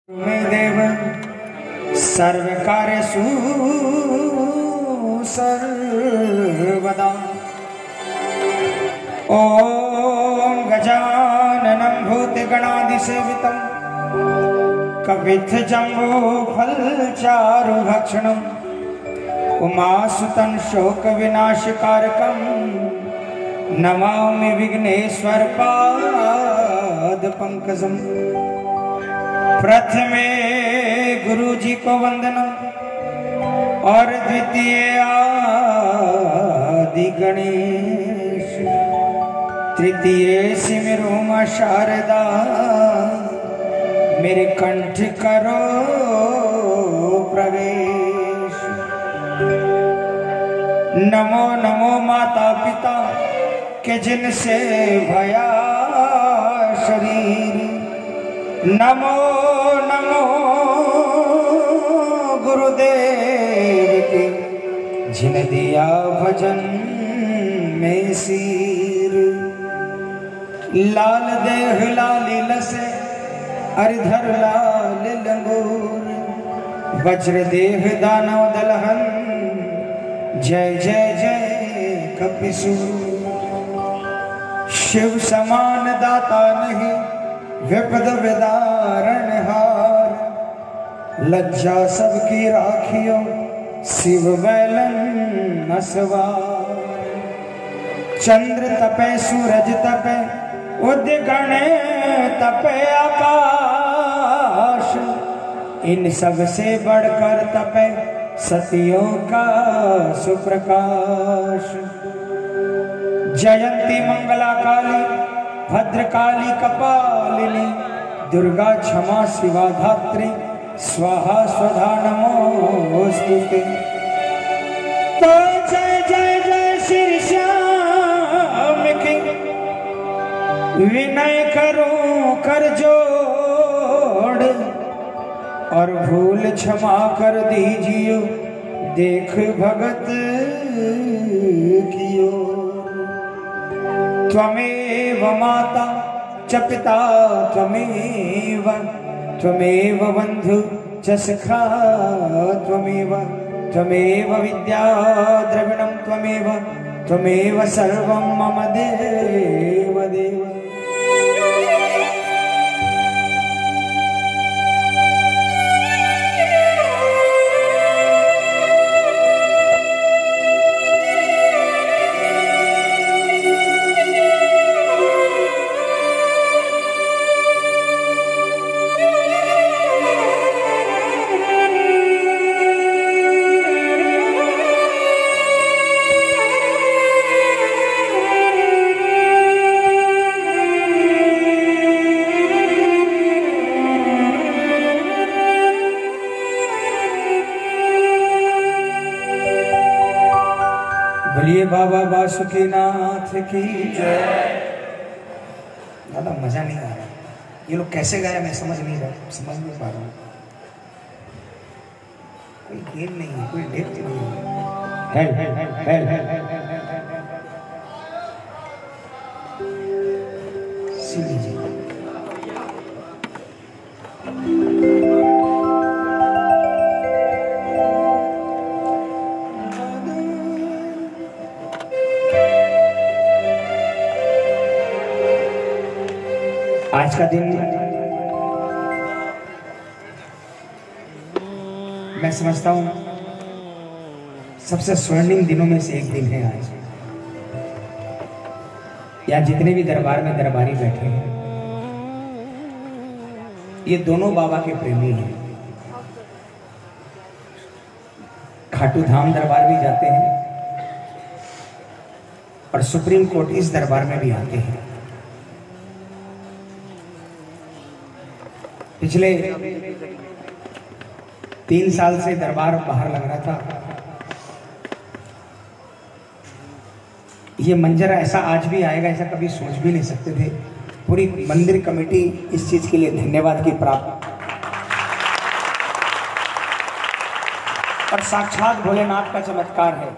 देव सर्व कार्यसु सर्वदा। ओम गजाननं भूतगणाधिसेवितं कपित्थजम्बूफलचारुभक्षणं उमासुतं शोकविनाशकारकं नमामि विघ्नेश्वरपादपङ्कजम्। प्रथमे गुरु जी को वंदनम और द्वितीय आदि गणेश, तृतीय सिमरो मां शारदा मेरे कंठ करो प्रवेश। नमो नमो माता पिता के जिनसे भया शरीर, नमो नमो गुरुदेव के जिन दिया भजन में सिर। लाल देह लाली लसे अरिधर लाल लंगूर, वज्र देह दानव दलहन जय जय जय कपिसूर। शिव समान दाता नहीं विपद विदारण हार, लज्जा सबकी राखियो शिव बैलन नसवार। चंद्र तपे सूरज तपे उद्गण तपे आकाश, इन सब से बढ़कर तपे सतियों का सुप्रकाश। जयंती मंगला काली भद्रकाली कपालिनी, दुर्गा क्षमा शिवा धात्री स्वाहा स्वधा नमोस्तुते। तो जय जय जय श्री श्याम की विनय करूं कर जोड़, और भूल क्षमा कर दीजिए देख भगत की ओर। त्वमेव माता च पिता त्वमेव, त्वमेव बंधु च सखा त्वमेव, त्वमेव विद्या द्रविणं त्वमेव, त्वमेव सर्वं मम देव देव। बोलिए बाबा बासुकीनाथ की जय। दादा मजा नहीं आ रहा, ये लोग कैसे गाए मैं समझ नहीं पा रहा हूँ। कोई गेम नहीं है, कोई डेप्थ नहीं है। सीधी जी आज का दिन मैं समझता हूं सबसे स्वर्णिम दिनों में से एक दिन है आज। यहाँ जितने भी दरबार में दरबारी बैठे हैं, ये दोनों बाबा के प्रेमी हैं। खाटू धाम दरबार भी जाते हैं और सुप्रीम कोर्ट इस दरबार में भी आते हैं। पिछले 3 साल से दरबार बाहर लग रहा था। ये मंजर ऐसा आज भी आएगा ऐसा कभी सोच भी नहीं सकते थे। पूरी मंदिर कमेटी इस चीज के लिए धन्यवाद की प्राप्त। और साक्षात भोलेनाथ का चमत्कार है,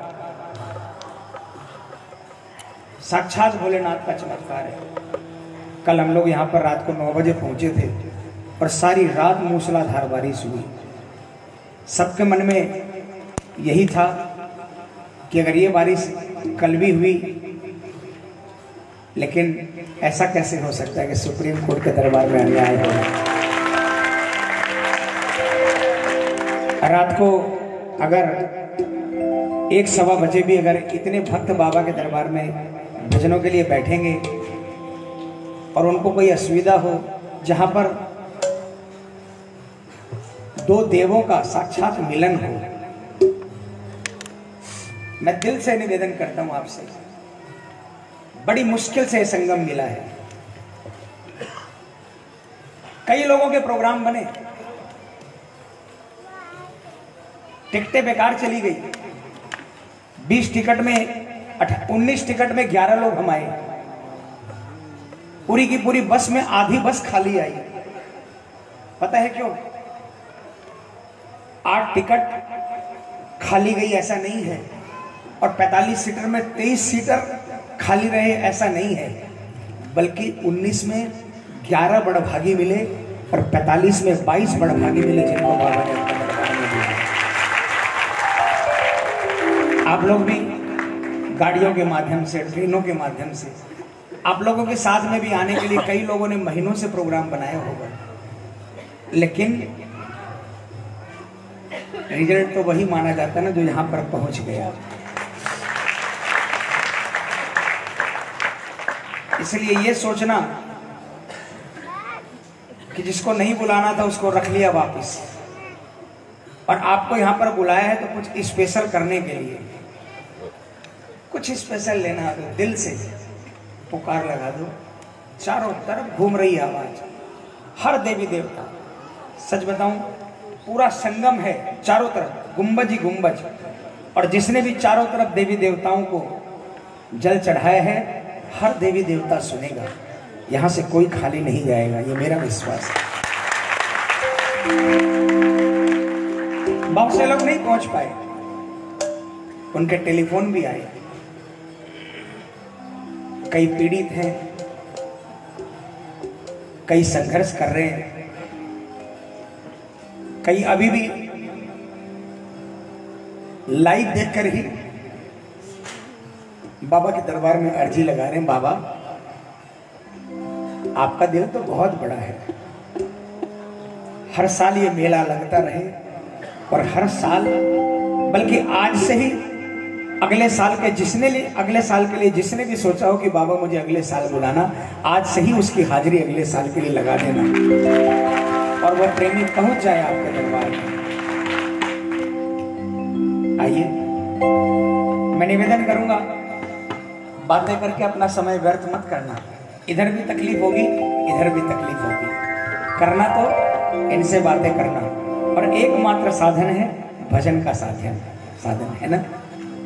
साक्षात भोलेनाथ का चमत्कार है। कल हम लोग यहाँ पर रात को 9 बजे पहुंचे थे और सारी रात मूसलाधार बारिश हुई। सबके मन में यही था कि अगर ये बारिश कल भी हुई, लेकिन ऐसा कैसे हो सकता है कि सुप्रीम कोर्ट के दरबार में अन्याय हो। रात को अगर 1-1:15 बजे भी अगर इतने भक्त बाबा के दरबार में भजनों के लिए बैठेंगे और उनको कोई असुविधा हो, जहां पर दो देवों का साक्षात मिलन हो, मैं दिल से निवेदन करता हूं आपसे, बड़ी मुश्किल से संगम मिला है। कई लोगों के प्रोग्राम बने, टिकटें बेकार चली गई। 20 टिकट में 19 टिकट में 11 लोग हम आए। पूरी की पूरी बस में आधी बस खाली आई। पता है क्यों? 8 टिकट खाली गई ऐसा नहीं है, और 45 सीटर में 23 सीटर खाली रहे ऐसा नहीं है, बल्कि 19 में 11 बड़भागी मिले और 45 में 22 बड़भागी मिले, जिनको बाबा ने अपने दरबार में दिया। आप लोग भी गाड़ियों के माध्यम से, ट्रेनों के माध्यम से, आप लोगों के साथ में भी आने के लिए कई लोगों ने महीनों से प्रोग्राम बनाया होगा, लेकिन रिजल्ट तो वही माना जाता है ना जो यहां पर पहुंच गया। इसलिए ये सोचना कि जिसको नहीं बुलाना था उसको रख लिया वापस, और आपको यहां पर बुलाया है तो कुछ स्पेशल करने के लिए, कुछ स्पेशल लेना दो, दिल से पुकार लगा दो। चारों तरफ घूम रही आवाज, हर देवी देवता, सच बताऊं पूरा संगम है चारों तरफ, गुंबज ही गुंबज, और जिसने भी चारों तरफ देवी देवताओं को जल चढ़ाया है, हर देवी देवता सुनेगा, यहां से कोई खाली नहीं जाएगा, ये मेरा विश्वास है। बहुत से लोग नहीं पहुंच पाए, उनके टेलीफोन भी आए, कई पीड़ित हैं, कई संघर्ष कर रहे हैं, कई अभी भी लाइव देखकर ही बाबा के दरबार में अर्जी लगा रहे हैं, बाबा आपका दिल तो बहुत बड़ा है, हर साल ये मेला लगता रहे, और हर साल, बल्कि आज से ही अगले साल के जिसने भी सोचा हो कि बाबा मुझे अगले साल बुलाना, आज से ही उसकी हाजिरी अगले साल के लिए लगा देना, और वह प्रेमी पहुंच जाए आपके दरबार में। आइए, मैं निवेदन करूंगा, बातें करके अपना समय व्यर्थ मत करना। इधर भी तकलीफ होगी, इधर भी तकलीफ होगी, करना तो इनसे बातें करना, और एकमात्र साधन है भजन का साधन है ना।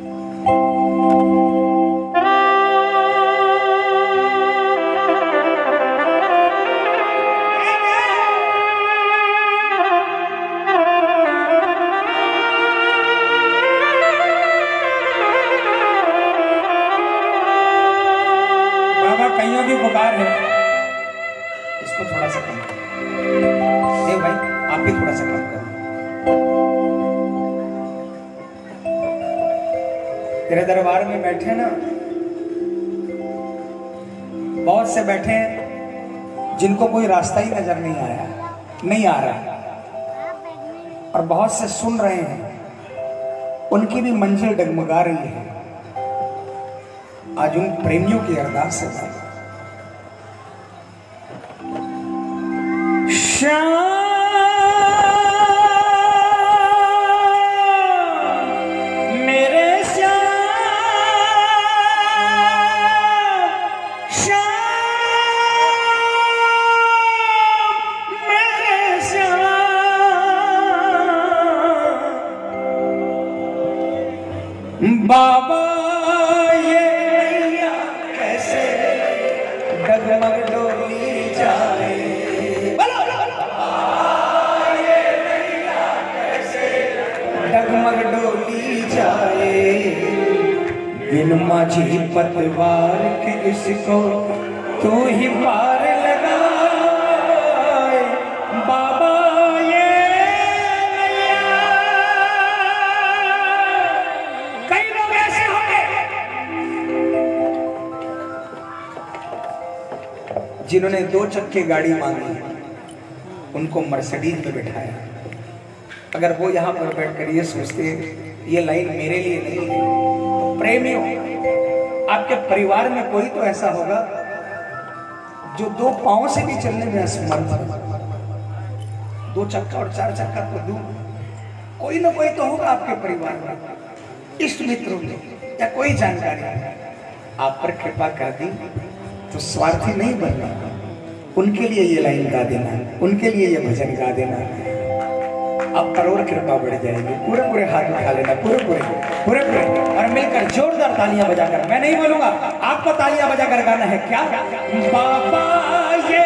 कईयों की पुकार है, इसको थोड़ा सा कम देव भाई, आप भी थोड़ा सा कम करो। तेरे दरबार में बैठे ना, बहुत से बैठे हैं जिनको कोई रास्ता ही नजर नहीं आ रहा, और बहुत से सुन रहे हैं, उनकी भी मंजिल डगमगा रही है। आज उन प्रेमियों की अरदास है, श्याम मेरे श्याम, श्याम मेरे श्याम, बाबा ये नैया कैसे डगमग डोली जाए, डगमग डोली जाए, बिन माझी पतवार के इसको तू ही पार लगाए, जिन्होंने 2 चक्के गाड़ी मांगी उनको मर्सिडीज में बिठाया। अगर वो यहाँ पर बैठकर ये सोचते ये लाइन मेरे लिए नहीं है, तो प्रेमियों आपके परिवार में कोई तो ऐसा होगा जो 2 पांव से भी चलने में असमर्थ है। 2 चक्का और 4 चक्का तो दूर, कोई ना कोई तो होगा आपके परिवार में, इष्ट मित्रों में या कोई जानकारी आप पर कृपा कर दी तो स्वार्थी नहीं बनना, उनके लिए ये लाइन गा देना, उनके लिए ये भजन गा देना, अब पर और कृपा बढ़ जाएगी। पूरे पूरे हाथ उठा लेना, पूरे पूरे और मिलकर जोरदार तालियां बजाकर, मैं नहीं बोलूंगा आपको तालियां बजाकर गाना है। क्या बाबा ये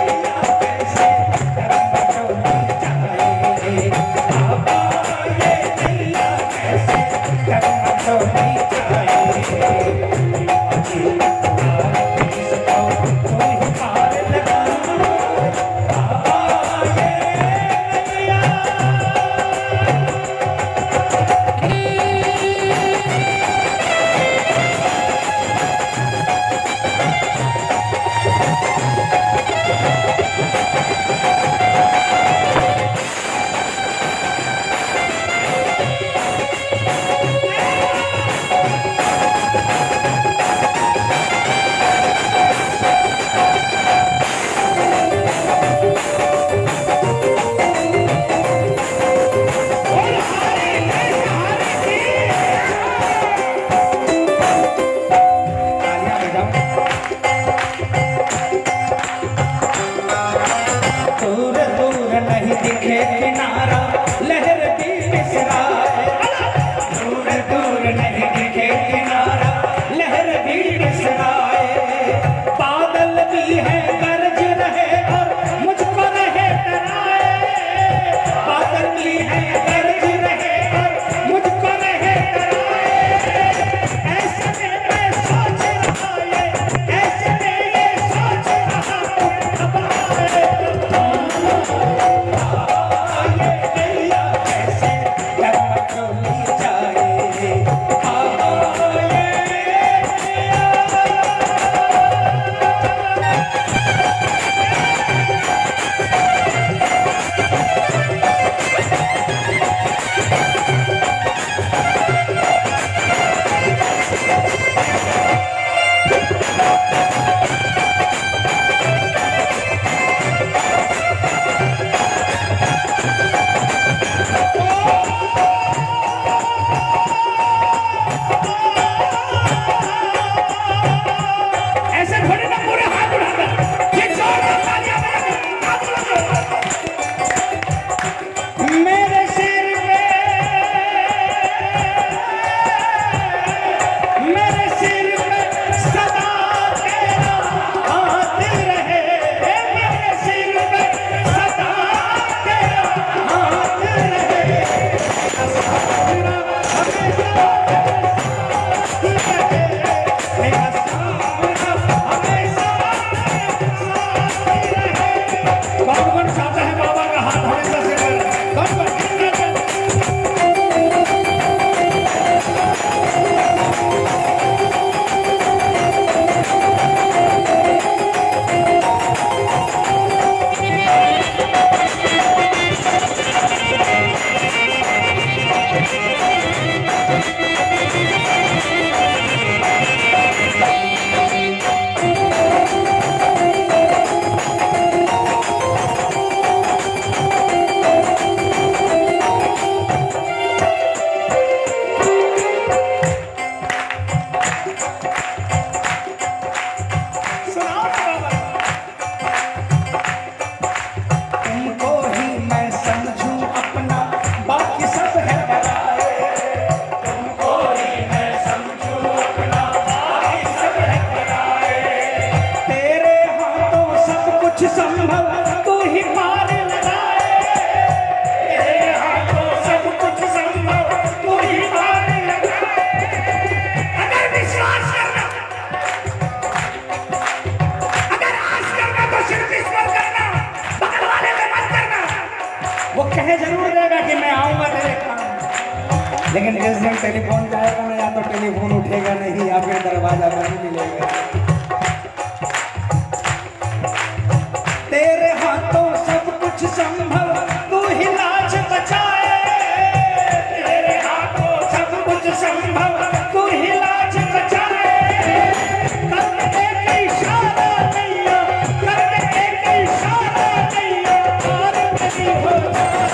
लेकिन जिस दिन टेलीफोन जाएगा ना, या तो टेलीफोन उठेगा नहीं या फिर दरवाजा बंद मिलेगा।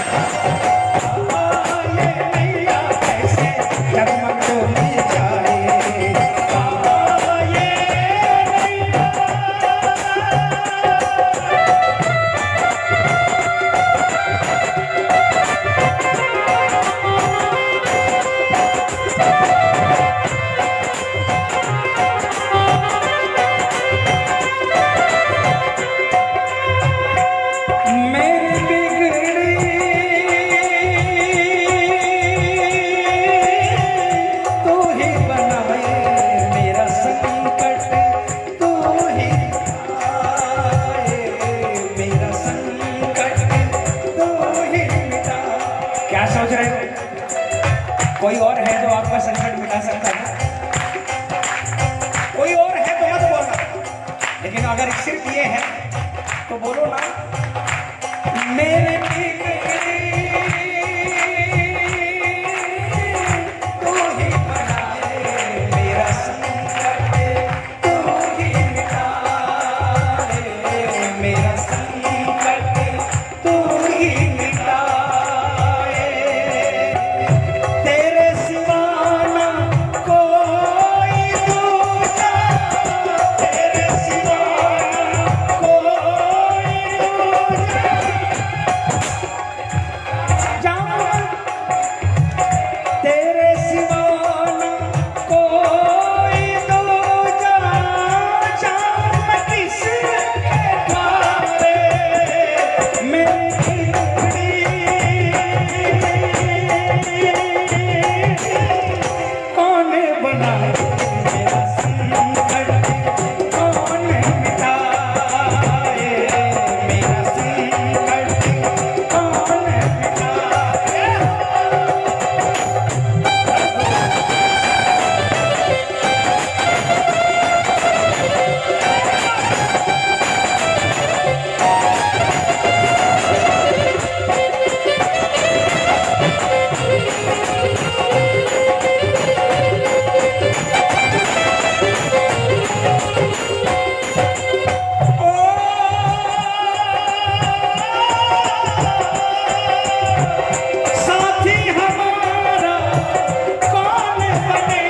कोई और है जो आपका संकट मिटा सकता है? कोई और है तो मत बोलना, लेकिन अगर सिर्फ ये है तो बोलो ना। मेरे तू ही बनाए मेरा संकट, तू ही मिटाए मेरा संकट, तू ही मिटाए। तेरे सिवा ना कोई दूजा, तेरे सिवा ना कोई दूजा। जान तेरे सिवा ना कोई दूजा, जान मैं किसके द्वारे मेरी कौन बनाए मेरा संकट, कौन मिटाए मेरा संकट, कौन मिटाए। साथी हमारा कौन बने,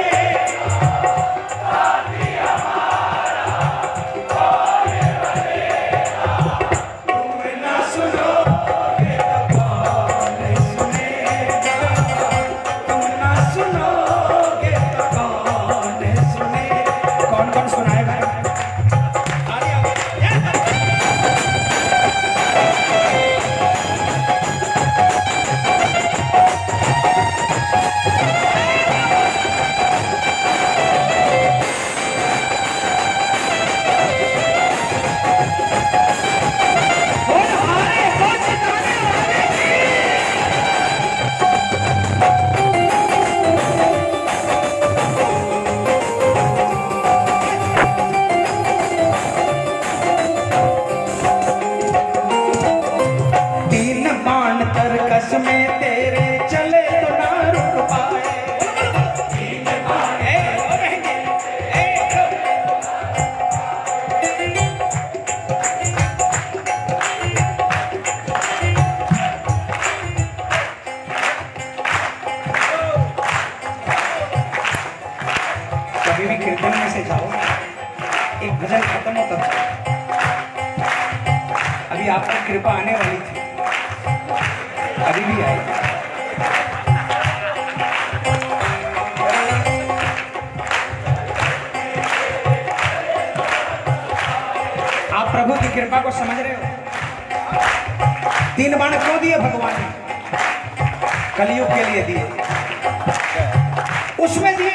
तुम ना सुनोगे तो कौन सुनेगा, तुम ना सुनोगे तो कौन सुनेगा। कौन कौन सुनाएगा? तीन बाण तरकस में तेरे चले तो ना रुक पाए। तीन बाण कभी भी कीर्तन में से जाओ, एक भजन खत्म हो तब जाओ। अभी आपकी कृपा आने वाली थी, अभी भी आई। आप प्रभु की कृपा को समझ रहे हो? तीन बाण क्यों दिए भगवान ने? कलयुग के लिए दिए। उसमें दिए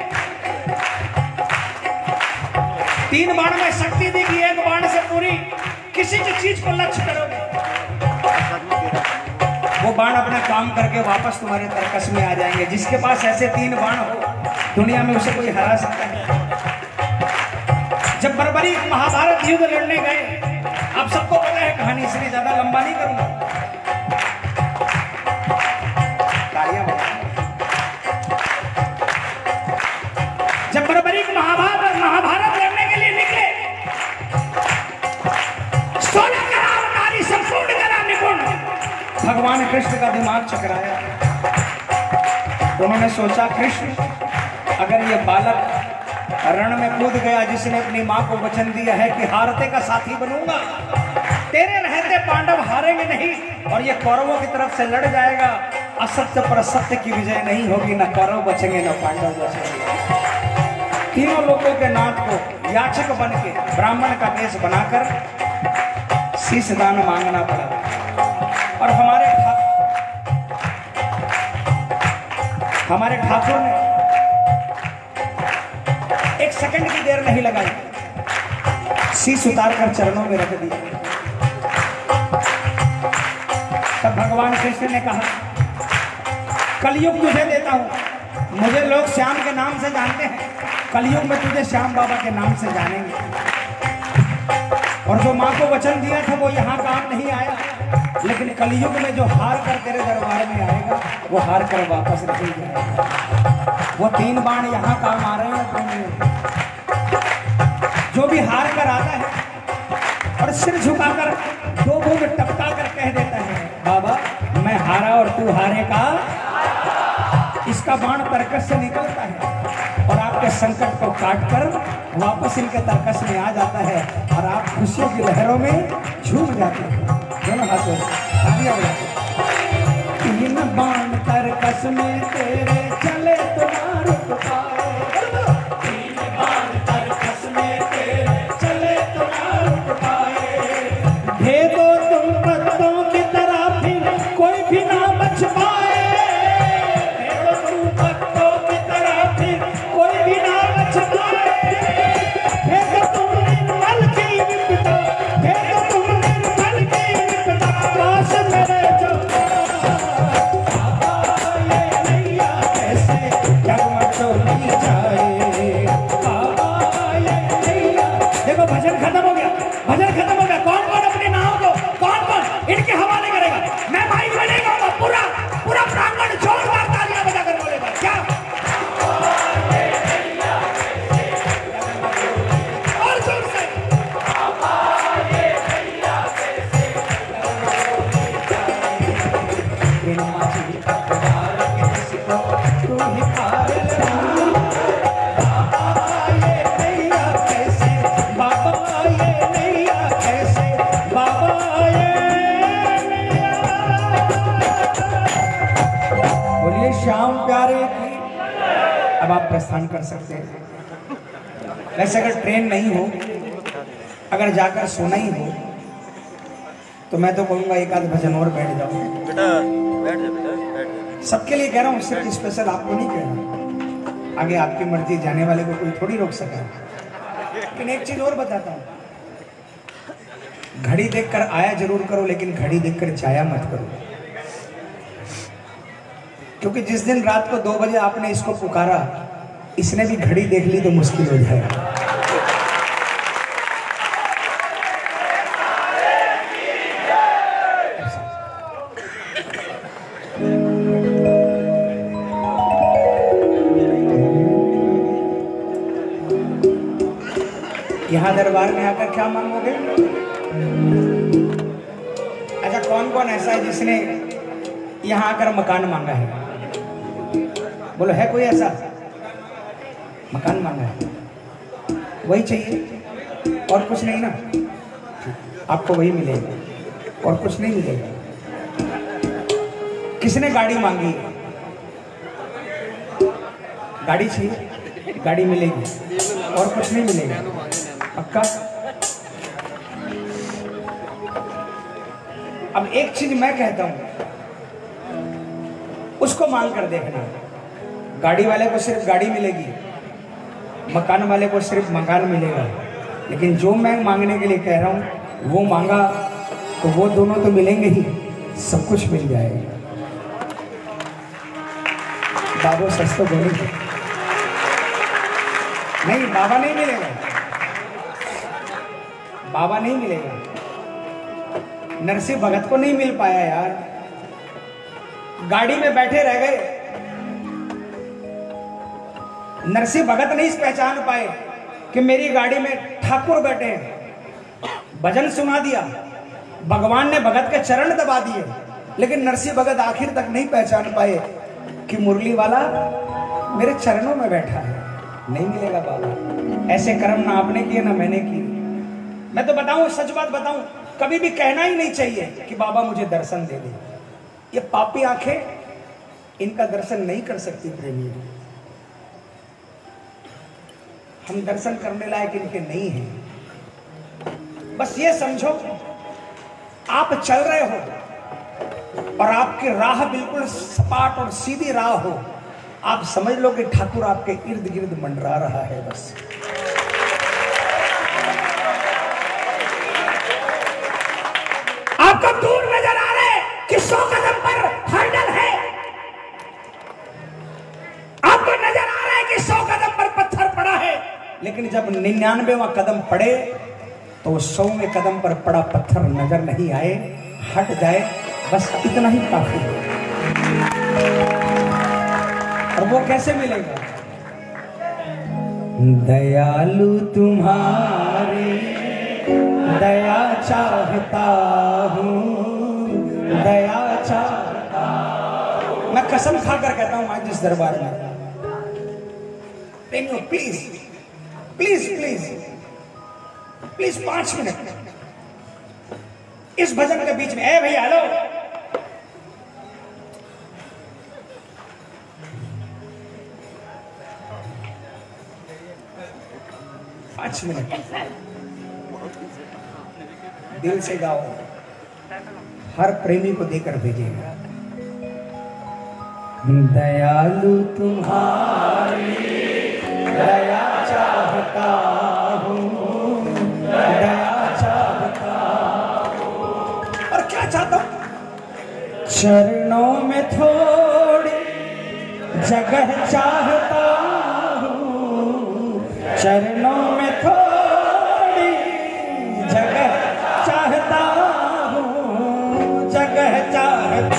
तीन बाण में शक्ति दी कि एक बाण से पूरी किसी भी चीज को लक्ष्य करोगे, वो बाण अपना काम करके वापस तुम्हारे तरकस में आ जाएंगे। जिसके पास ऐसे तीन बाण हो, दुनिया में उसे कोई हरा सकता है? जब बर्बरी महाभारत युद्ध लड़ने गए, आप सबको पता है कहानी, इसलिए ज्यादा लंबा नहीं करूंगा। तालियां बजाओ। जब बर्बरी महाभारत लड़ने के लिए निकले, 16 करा नारी संपूर्ण करा निपुण, भगवान भगवान कृष्ण का दिमाग चकराया। उन्होंने सोचा कृष्ण, अगर ये बालक रण में कूद गया जिसने अपनी मां को वचन दिया है कि हारते का साथी बनूंगा, तेरे रहते पांडव हारेंगे नहीं, और ये कौरवों की तरफ से लड़ जाएगा, असत्य पर सत्य की विजय नहीं होगी, न कौरव बचेंगे न पांडव बचेंगे। तीनों लोगों के नाथ को याचक बन के ब्राह्मण का वेश बनाकर शीश दान मांगना पड़ा। और हमारे ठाकुर ने एक सेकंड की देर नहीं लगाई, शीश उतारकर चरणों में रख दिया। तब भगवान कृष्ण ने कहा, कलयुग तुझे देता हूं। मुझे लोग श्याम के नाम से जानते हैं, कलयुग में तुझे श्याम बाबा के नाम से जानेंगे। और जो मां को वचन दिया था वो यहाँ काम नहीं आया, लेकिन कलयुग में जो हार कर तेरे दरबार में आएगा वो हार कर वापस नहीं जाएगा। वो 3 बाण यहाँ काम आ रहे हैं। जो भी हार कर आता है और सिर झुकाकर 2 बूंद टपका कर कह देता है, बाबा मैं हारा और तू हारेगा, इसका बाण तर्कस से निकलता है और आपके संकट को काटकर वापस इनके तर्कस में आ जाता है और आप खुशियों की लहरों में झूम जाते हैं। दोनों हाथों तालियां बजाते। 3 बाण तर्कस में तेरे चले तो ना रुक पाए, 3 बाण तर्कस में तेरे चले तो ना रुक पाए, भेदो तुम पत्तों की तरह फिर कोई भी ना बच पाए, भेदो तुम पत्तों की तरह फिर कोई भी ना बच पाए, भेदो तुम निर्मल की विपदा, भेदो तुम निर्मल की विपदा, काश मेरे जो देखो भजन खत्म हो गया, भजन खत्म हो गया। कौन कौन अपने नाम को इनके हवाले करेगा? मैं माइक में नहीं गाऊंगा, पूरा प्रांगण जोरदार तालियां बजाकर बोलेगा। क्या और जोर से श्याम प्यारे की। अब आप प्रस्थान कर सकते हैं। वैसे अगर ट्रेन नहीं हो, अगर जाकर सोना ही हो, तो मैं तो कहूंगा एक आध भजन और बैठ जाओ। बेटा बैठ जा, बेटा बैठ जा। सबके लिए कह रहा हूँ, सिर्फ स्पेशल आपको नहीं कह रहा। आगे आपकी मर्जी, जाने वाले को कोई थोड़ी रोक सका। लेकिन एक चीज और बताता हूँ, घड़ी देखकर आया जरूर करो, लेकिन घड़ी देखकर जाया मत करो। क्योंकि जिस दिन रात को 2 बजे आपने इसको पुकारा, इसने भी घड़ी देख ली तो मुश्किल हो जाएगा। यहां दरबार में आकर क्या मांगोगे? अच्छा, कौन कौन ऐसा है जिसने यहां आकर मकान मांगा है? बोलो, है कोई ऐसा? मकान मांगा है, वही चाहिए और कुछ नहीं ना? आपको वही मिलेगा और कुछ नहीं मिलेगा। किसने गाड़ी मांगी? गाड़ी चाहिए, गाड़ी मिलेगी और कुछ नहीं मिलेगा। पक्का? अब एक चीज मैं कहता हूं, उसको मांग कर देखना। गाड़ी वाले को सिर्फ गाड़ी मिलेगी, मकान वाले को सिर्फ मकान मिलेगा। लेकिन जो मैं मांगने के लिए कह रहा हूं वो मांगा तो वो दोनों तो मिलेंगे ही, सब कुछ मिल जाएगा। बाबू सच तो बोलेंगे नहीं, बाबा नहीं मिलेगा, बाबा नहीं मिलेगा। नरसिंह भगत को नहीं मिल पाया यार, गाड़ी में बैठे रह गए। नरसिंह भगत नहीं पहचान पाए कि मेरी गाड़ी में ठाकुर बैठे हैं। भजन सुना दिया, भगवान ने भगत के चरण दबा दिए, लेकिन नरसिंह भगत आखिर तक नहीं पहचान पाए कि मुरली वाला मेरे चरणों में बैठा है। नहीं मिलेगा बाबा, ऐसे कर्म ना आपने किए ना मैंने किए। मैं तो बताऊं, सच बात बताऊं, कभी भी कहना ही नहीं चाहिए कि बाबा मुझे दर्शन दे दे। ये पापी आंखें इनका दर्शन नहीं कर सकती प्रेमी। हम दर्शन करने लायक इनके नहीं हैं। बस ये समझो, आप चल रहे हो और आपकी राह बिल्कुल सपाट और सीधी राह हो, आप समझ लो कि ठाकुर आपके इर्द गिर्द मंडरा रहा है। बस आपको दूर नजर आ रहा है कि 100 कदम पर हर्डल है, आपको नजर आ रहा है कि 100 कदम पर पत्थर पड़ा है, लेकिन जब 99वां कदम पड़े तो 100वें कदम पर पड़ा पत्थर नजर नहीं आए, हट जाए, बस इतना ही काफी है। और वो कैसे मिलेगा? दयालु तुम्हारी दया चाहता हूँ, दया चाहता हूँ। मैं कसम खाकर कहता हूँ आज इस दरबार में, please please please please 5 minute इस भजन के बीच में। ए भैया हेलो, पांच मिनट दिल से गाओ, हर प्रेमी को देकर भेजिएगा। दयालु तुम्हारी दया चाहता हूँ, दया चाहता हूँ। और क्या चाहता हूँ? चरणों में थोड़ी जगह चाहता हूँ, चरणों में थोड़ी जगह चाहता हूँ, जगह चाहता।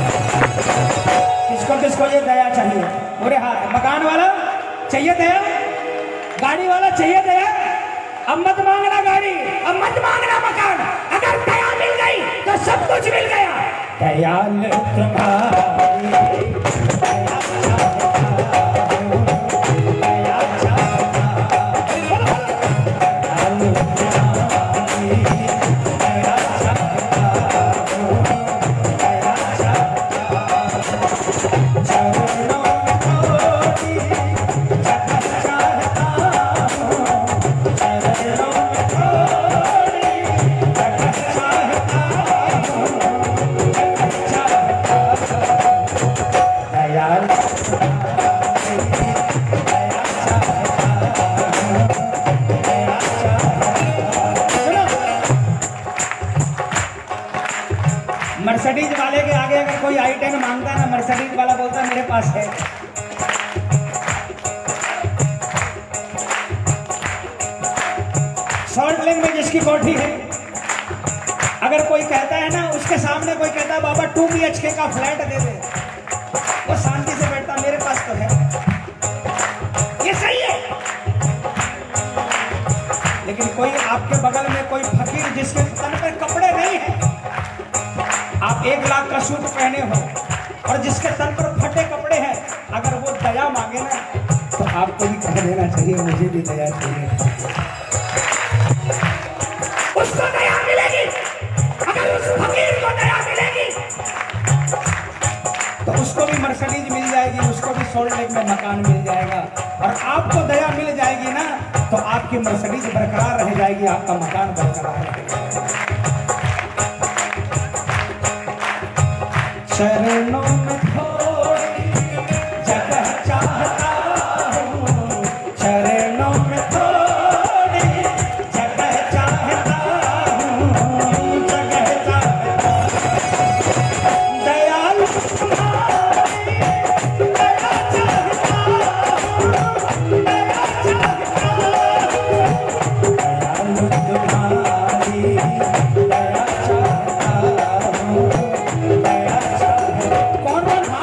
किसको ये दया चाहिए? पूरे हाथ। मकान वाला चाहिए दया, गाड़ी वाला चाहिए दया। अब मत मांगना गाड़ी, अब मत मांगना मकान, अगर दया मिल गई तो सब कुछ मिल गया। दयाल तुम्हारी दया चाहता हूँ, दया चाहता हूँ, दयाल तुम्हारी दया चाहता हूँ, दया चाहता हूँ। चरणों में थोड़ी जगह चाहता हूँ, चरणों में थोड़ी जगह चाहता हूँ, जगह चाहता हूँ। दयाल दया चाहता हूँ, दया चाहता हूँ। सुनो, मर्सिडीज वाले के आगे अगर कोई i10 मांगता ना, मर्सिडीज वाला बोलता मेरे पास है। सॉल्ट लेक में जिसकी कोठी है, अगर कोई कहता है ना, उसके सामने कोई कहता है बाबा 2 BHK का फ्लैट दे दे, वो शांति से बैठता मेरे पास तो है। ये सही है। लेकिन कोई आपके बगल में कोई फकीर जिसके तन पे कपड़े नहीं है, आप 1 लाख का सूट पहने हो और जिसके तन पर फटे कपड़े हैं, अगर वो दया मांगे ना तो आपको भी कह देना चाहिए मुझे भी दया चाहिए। उसको दया मिलेगी। अगर उस फकीर को दया मिलेगी तो उसको भी मर्सिडीज मिल जाएगी, उसको भी सॉल्ट लेक में मकान मिल जाएगा। और आपको दया मिल जाएगी ना तो आपकी मर्सिडीज बरकरार रह जाएगी, आपका मकान बरकरार रहेगा। चरणों में थोड़ी जगह चाहता हूँ, चरणों में थोड़ी जगह चाहता हूँ, जगह चाहता हूँ। दयालु तुम्हारी दया चाहता हूँ, दया चाहता हूँ। दयालु तुम्हारी दया चाहता हूँ, दया चाहता हूँ। कौन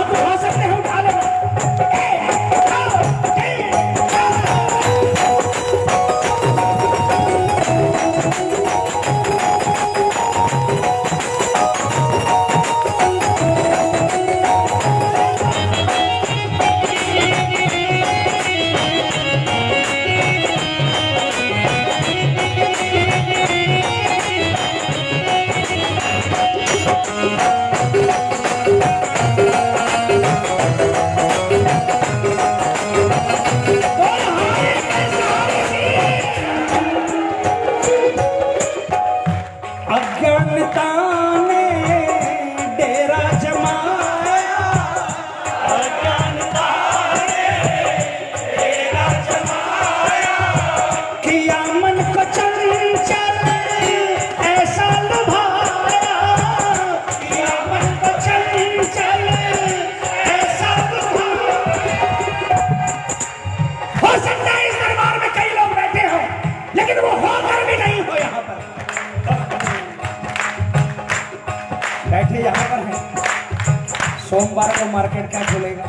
सोमवार को मार्केट क्या खुलेगा?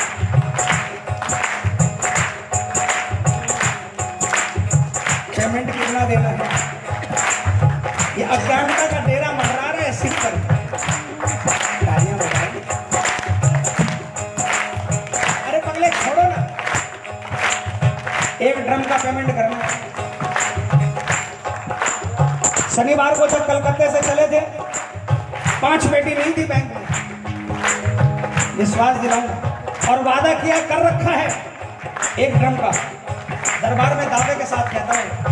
पेमेंट कितना देना है? ये अज्ञानता का डेरा मंडरा रहा है सिर पर। तालियां बजाइए। अरे पगले छोड़ो ना, एक ड्रम का पेमेंट करना है। शनिवार को जब कलकत्ते से चले थे 5 पेटी नहीं थी बैंक में, विश्वास दिलाऊं, और वादा किया कर रखा है एक ड्रम का। दरबार में दावे के साथ कहता है,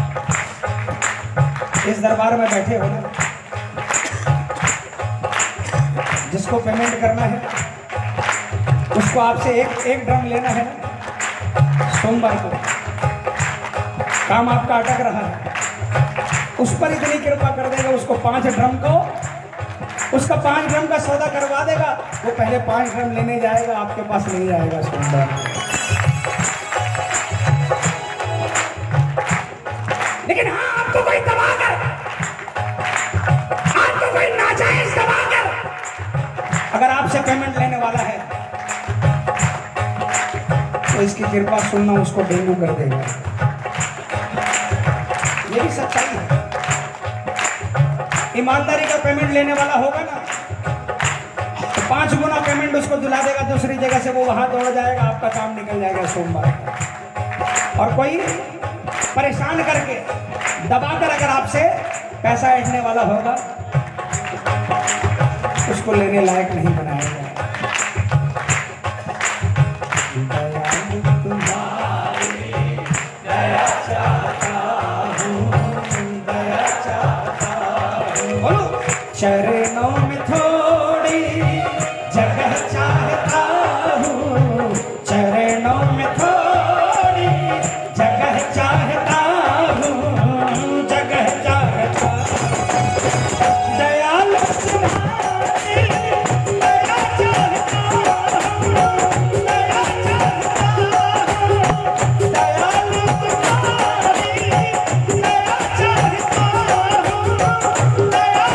इस दरबार में बैठे हो ना, जिसको पेमेंट करना है उसको आपसे एक ड्रम लेना है ना। सोमवार को काम आपका अटक रहा है, उस पर इतनी कृपा कर देगा, उसको 5 ड्रम को, उसका 5 ड्रम का सौदा करवा देगा। वो पहले 5 ड्रम लेने जाएगा, आपके पास नहीं आएगा सोमवार। लेकिन हाँ, आपको कोई दबा कर, आपको कोई नाजायज दबा कर अगर आपसे पेमेंट लेने वाला है तो इसकी कृपा सुनना, उसको डेंगू कर देगा। ये भी सच्चाई है। ईमानदारी का पेमेंट लेने वाला होगा ना तो 5 गुना पेमेंट उसको दिला देगा दूसरी जगह से, वो वहां दौड़ जाएगा, आपका काम निकल जाएगा सोमवार। और कोई परेशान करके दबाकर अगर आपसे पैसा ऐंठने वाला होगा, उसको लेने लायक नहीं बनाएगा। चरणों में थोड़ी जगह चाहता हूँ, चरणों में थोड़ी जगह चाहता हूँ, जगह चाहता हूँ। दयालु तुम्हारी दया चाहता हूँ, दया चाहता हूँ। दयालु तुम्हारी दया चाहता हूँ, दया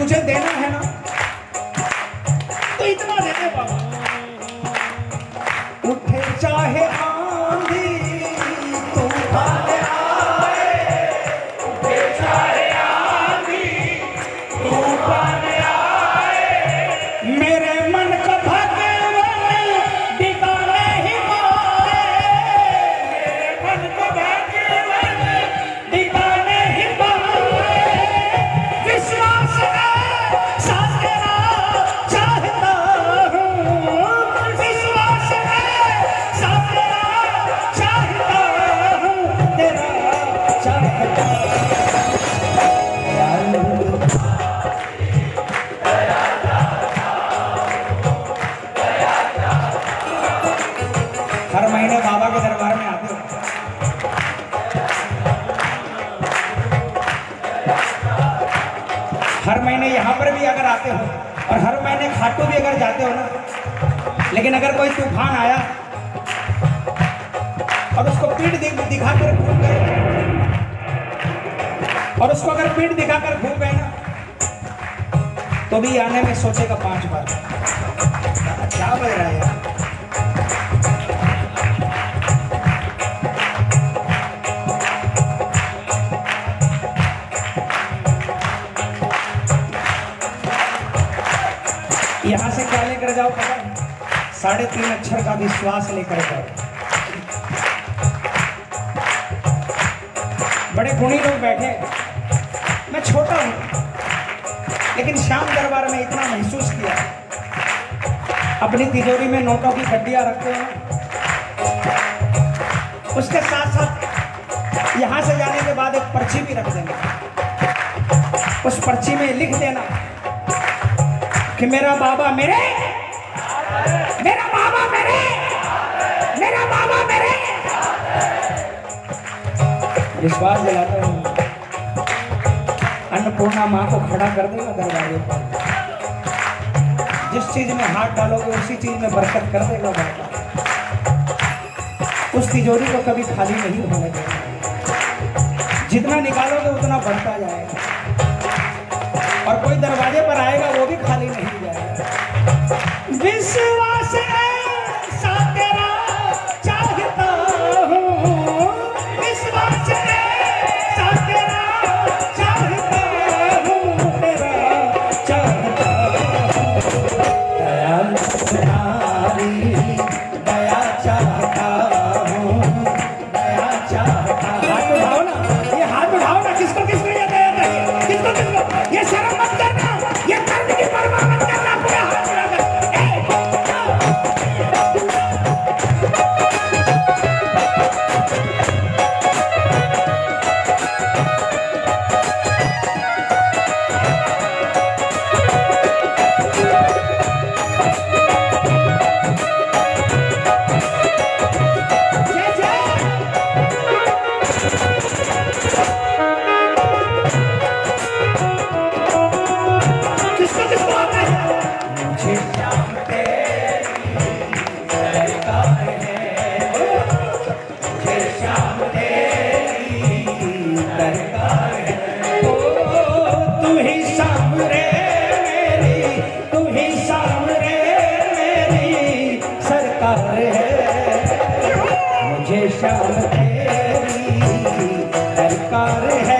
तुझे देना है ना तो इतना दे दे बाबा। उठे चाहे आंधी तूफान आए, उठे चाहे आंधी तूफान आए, मेरे मन को भगवान ठिकाने ही पाए, मेरे मन को भगवान ठिकाने ही पाए। विश्वास है साथ तेरा चाहता हूँ, विश्वास है साथ तेरा चाहता हूँ, तेरा चाहता हूँ। हर महीने बाबा के दरबार में आते हो, हर महीने यहाँ पर भी अगर आते हो और हर महीने खाटू भी अगर जाते हो ना, लेकिन अगर कोई तूफान आया और उसको पीठ दिखाकर घूम गए, और उसको अगर पीठ दिखाकर घूम गए ना, तो भी आने में सोचेगा 5 बार। क्या बज रहा है यार? यहां से क्या लेकर जाओ पता है? 3.5 अक्षर का विश्वास लेकर जाओ। बड़े गुणी लोग बैठे, मैं छोटा हूं, लेकिन श्याम दरबार में इतना महसूस किया। अपनी तिजोरी में नोटों की गड्डियां रखते हो, उसके साथ साथ यहां से जाने के बाद एक पर्ची भी रख देना। उस पर्ची में लिख देना कि मेरा बाबा मेरे, मेरा बाबा मेरे, मेरा बाबा मेरे। विश्वास दिलाता हूं, अन्नपूर्णा मां को खड़ा कर देगा दरवाजे पर। जिस चीज में हाथ डालोगे उसी चीज में बरकत कर देगा बाबा। उस तिजोरी को कभी खाली नहीं होने देगा, जितना निकालोगे उतना बढ़ता जाएगा, और कोई दरवाजे पर आएगा वो भी खाली नहीं जाएगा। विश्वास है साथ तेरा चाहता हूँ, विश्वास है साथ तेरा चाहता हूँ, तेरा चाहता हूँ। दयाल तुम्हारी दया चाहता हूँ, दया चाहता। हाथ उठाओ ना, ये हाथ उठाओ ना। किसको किसको ये दया चाहिए? किसको किसको? ये शर्म मत करना, ये कर्ज की परवाह मत करना। पूरे हाथ उठाकर किसको किसको आता है? मुझे श्याम तेरी दरकार है, मुझे श्याम तेरी दरकार है। ओ तू ही श्याम रे मेरी, तू ही श्याम रे मेरी सरकार है, मुझे श्याम तेरी दरकार है।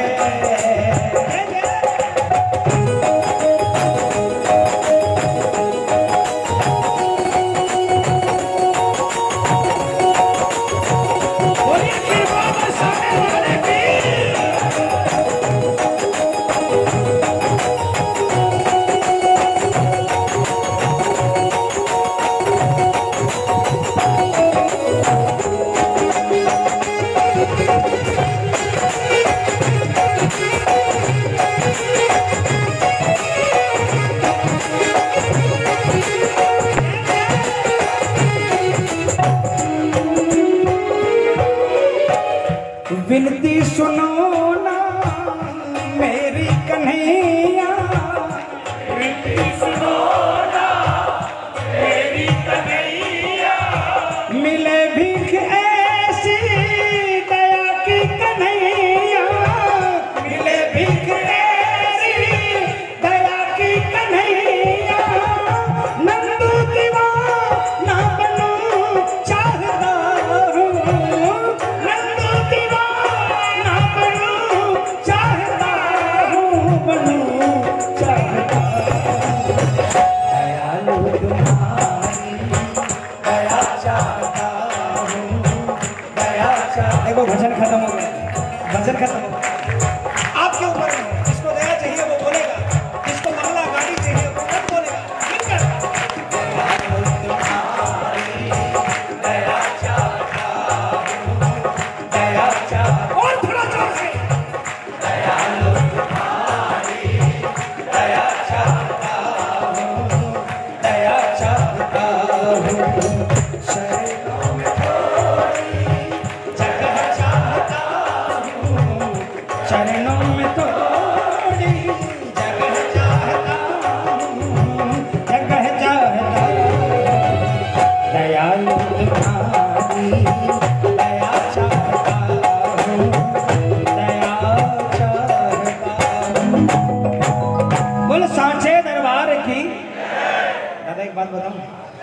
सांचे दरबार की। दादा एक बात बताऊं,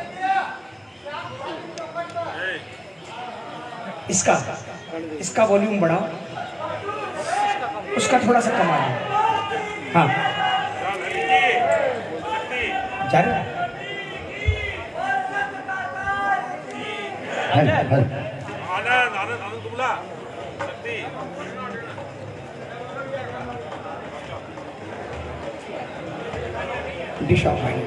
इसका वॉल्यूम बढ़ाओ, उसका थोड़ा सा कमा दो। हाँ जा रहे डिश ऑफ माइंड।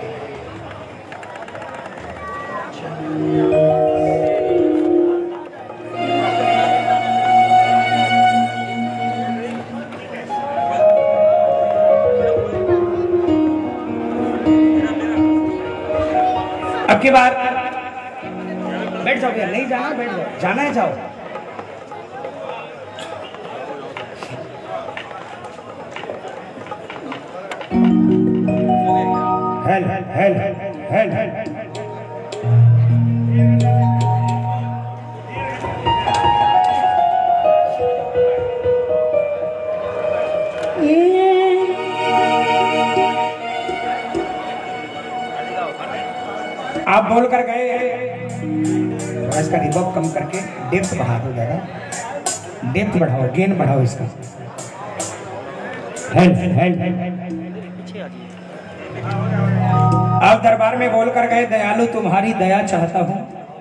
अब की बार बैठ जाओ भैया, नहीं जाना बैठ जाओ, जाना है जाओ। हेल हेल हेल हेल हेल हेल आप बोल कर गए, इसका रिवर्ब कम करके डेप्थ बढ़ा दो, ज्यादा डेप्थ बढ़ाओ, गेन बढ़ाओ इसका। आप दरबार में बोल कर गए, दयालु तुम्हारी दया चाहता हूं।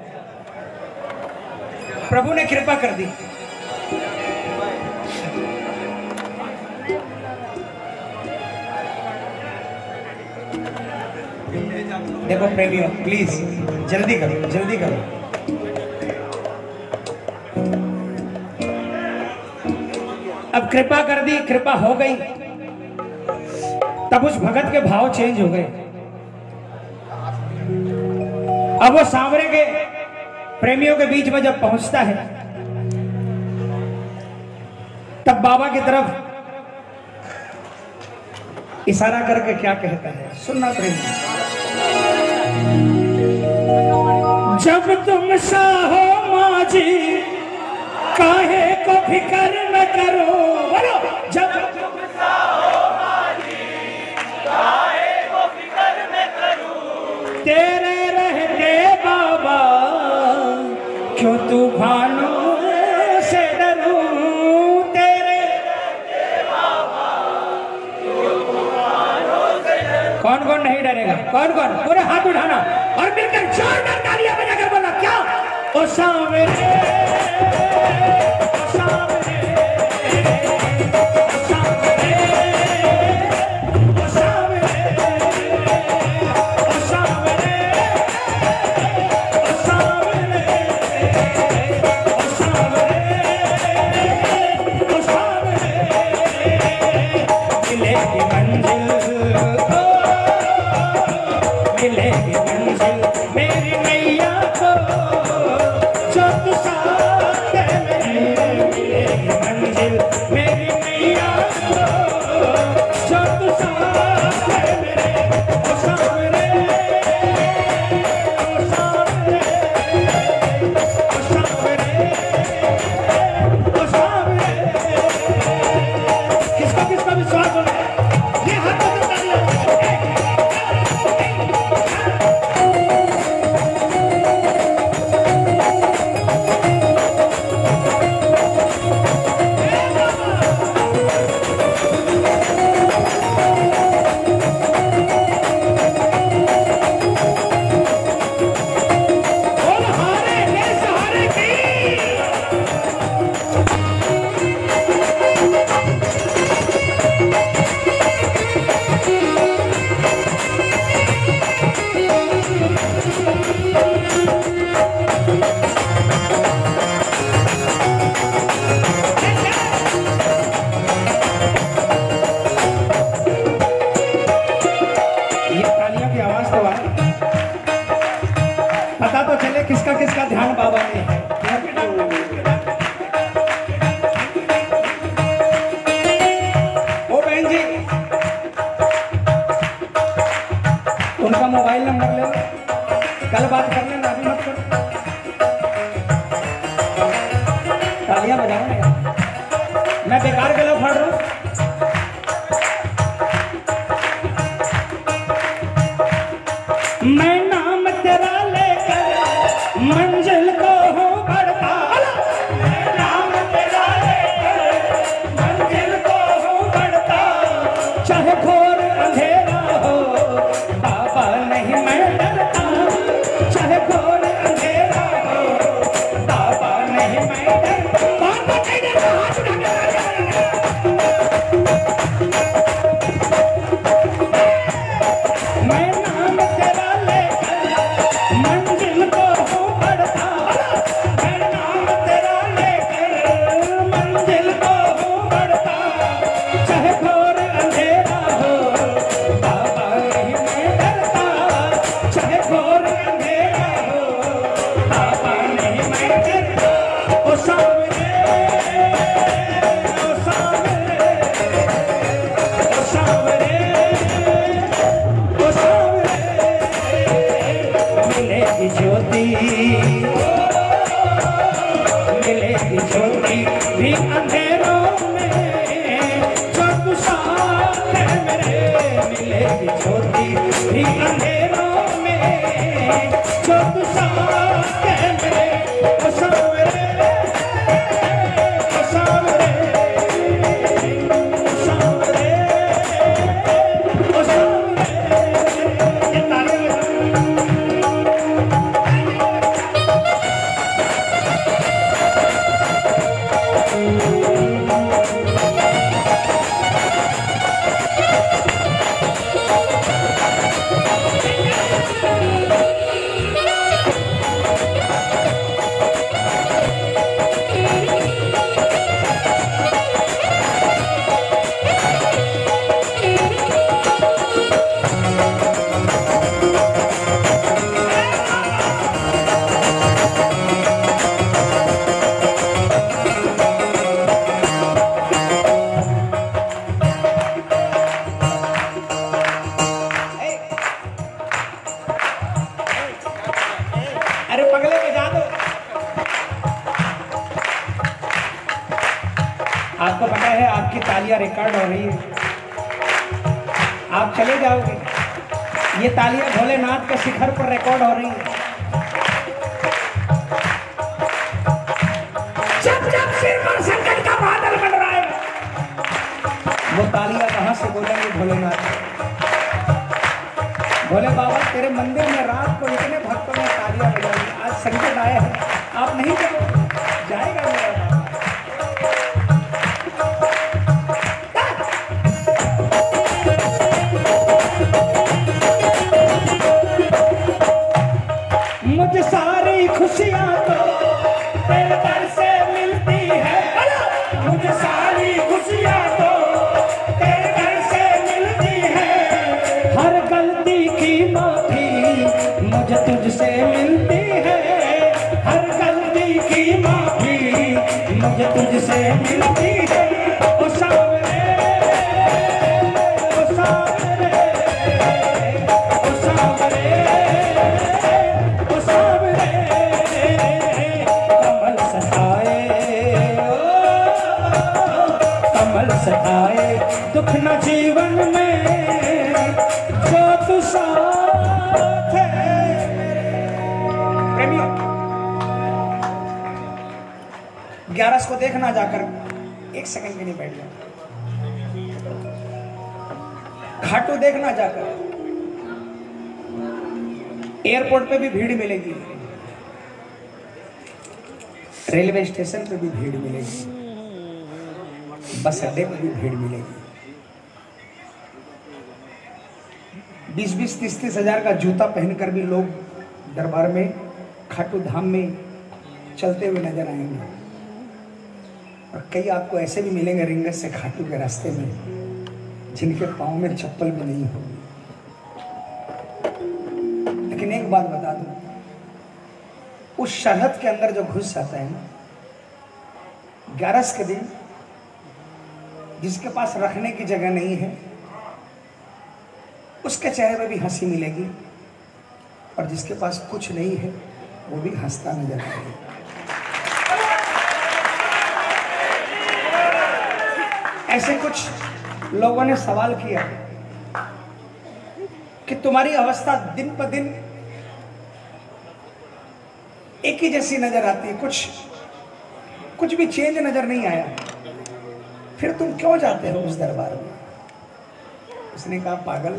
प्रभु ने कृपा कर दी। देखो प्रेमियों, प्लीज जल्दी करो, जल्दी करो। अब कृपा कर दी, कृपा हो गई, तब उस भगत के भाव चेंज हो गए। अब वो सांवरे के प्रेमियों के बीच में जब पहुंचता है, तब बाबा की तरफ इशारा करके क्या कहता है, सुनना प्रेमी। जब तुम साहो माजी काहे को फिकर न करो, बोलो जब तुम साहो माजी काहे को फिकर न करो, तेरे रहते बाबा क्यों तूफानों से डरूं, तेरे रहते बाबा क्यों तूफानों से डरूं। कौन कौन नहीं डरेगा, कौन कौन, पूरे हाथ उठाना और मिलकर जोरदार तालियां बजाकर बोला क्या, ओ सांवरे किसका किसका ध्यान बाबा ने है। ओ बहन जी, उनका मोबाइल नंबर ले लो, कल बात कर लेना, अभी मत करो। तालियां बजाओ ना यार, मैं बेकार गला फाड़ रहा हूं। अंधेरा हो बाबा नहीं मैं डरता, चाहे घोर अंधेरा हो बाबा नहीं मैं डरता। बाबा नहीं डरता, हाथ उठा के मैं नाम तेरा लेकर मंजिल को हूँ बढ़ता, मैं नाम तेरा लेकर मंजिल को हूँ बढ़ता, चाहे घोर अंधेरा हो बाबा नहीं मैं डरता, चाहे घोर अंधेरा हो बाबा नहीं मैं डरता। ओ सामने, ओ सामने, ओ सामने, ओ सामने मिलेगी ज्योति, मिलेगी ज्योति भी अंधेरों में, जो तू साथ है मेरे, मिलेगी ज्योति भी अंधेरों में, जो तू साथ है मेरे। ओ सामने, ओ सामने, ओ सामने, ओ सामने। ये तालियां अरे पगले बजा दो। आपको पता है आपकी तालियां रिकॉर्ड हो रही है, आप चले जाओगे। ये तालियां भोलेनाथ के शिखर पर रिकॉर्ड हो रही है। जब जब सिर पर संकट का बादल बन रहा है, वो तालियां कहां से बोलेंगे भोलेनाथ? भोले बाबा तेरे मंदिर में रात को इतने भक्तों ने तालियां बजाई, आज संकट आए हैं, आप नहीं जाओगे, जाएगा मेरा बाबा। मुझे सारी खुशियां तो तेरे दर से मिलती है, मुझे सारी खुशियां तो तेरे दर से मिलती है, हर गलती की माफी मुझे तुझसे मिलती है, हर गलती की माफी मुझे तुझसे मिलती है। ओ सामने, ओ सामने, ओ सामने, ओ सामने कमल सताए, ओ कमल सताए दुख न जीवन में, जो तू साथ है। प्रेमियों, 11 को देखना जाकर, एक सेकंड के लिए बैठ जाओ। घाटू देखना जाकर, एयरपोर्ट पे भी भीड़ मिलेगी, रेलवे स्टेशन पे भी भीड़ मिलेगी, बस अड्डे पे भी भीड़ मिलेगी। 20-20, 30-30 हजार का जूता पहनकर भी लोग दरबार में, खाटू धाम में चलते हुए नजर आएंगे। और कई आपको ऐसे भी मिलेंगे रिंगत से खाटू के रास्ते में, जिनके पाँव में चप्पल भी नहीं होगी। लेकिन एक बात बता दूं, उस शरहद के अंदर जो घुस जाता है ना 11 के दिन, जिसके पास रखने की जगह नहीं है, उसके चेहरे पे भी हंसी मिलेगी, और जिसके पास कुछ नहीं है वो भी हंसता नजर आएगा। ऐसे कुछ लोगों ने सवाल किया कि तुम्हारी अवस्था दिन पर दिन एक ही जैसी नजर आती है, कुछ भी चेंज नजर नहीं आया, फिर तुम क्यों जाते हो उस दरबार में? उसने कहा पागल,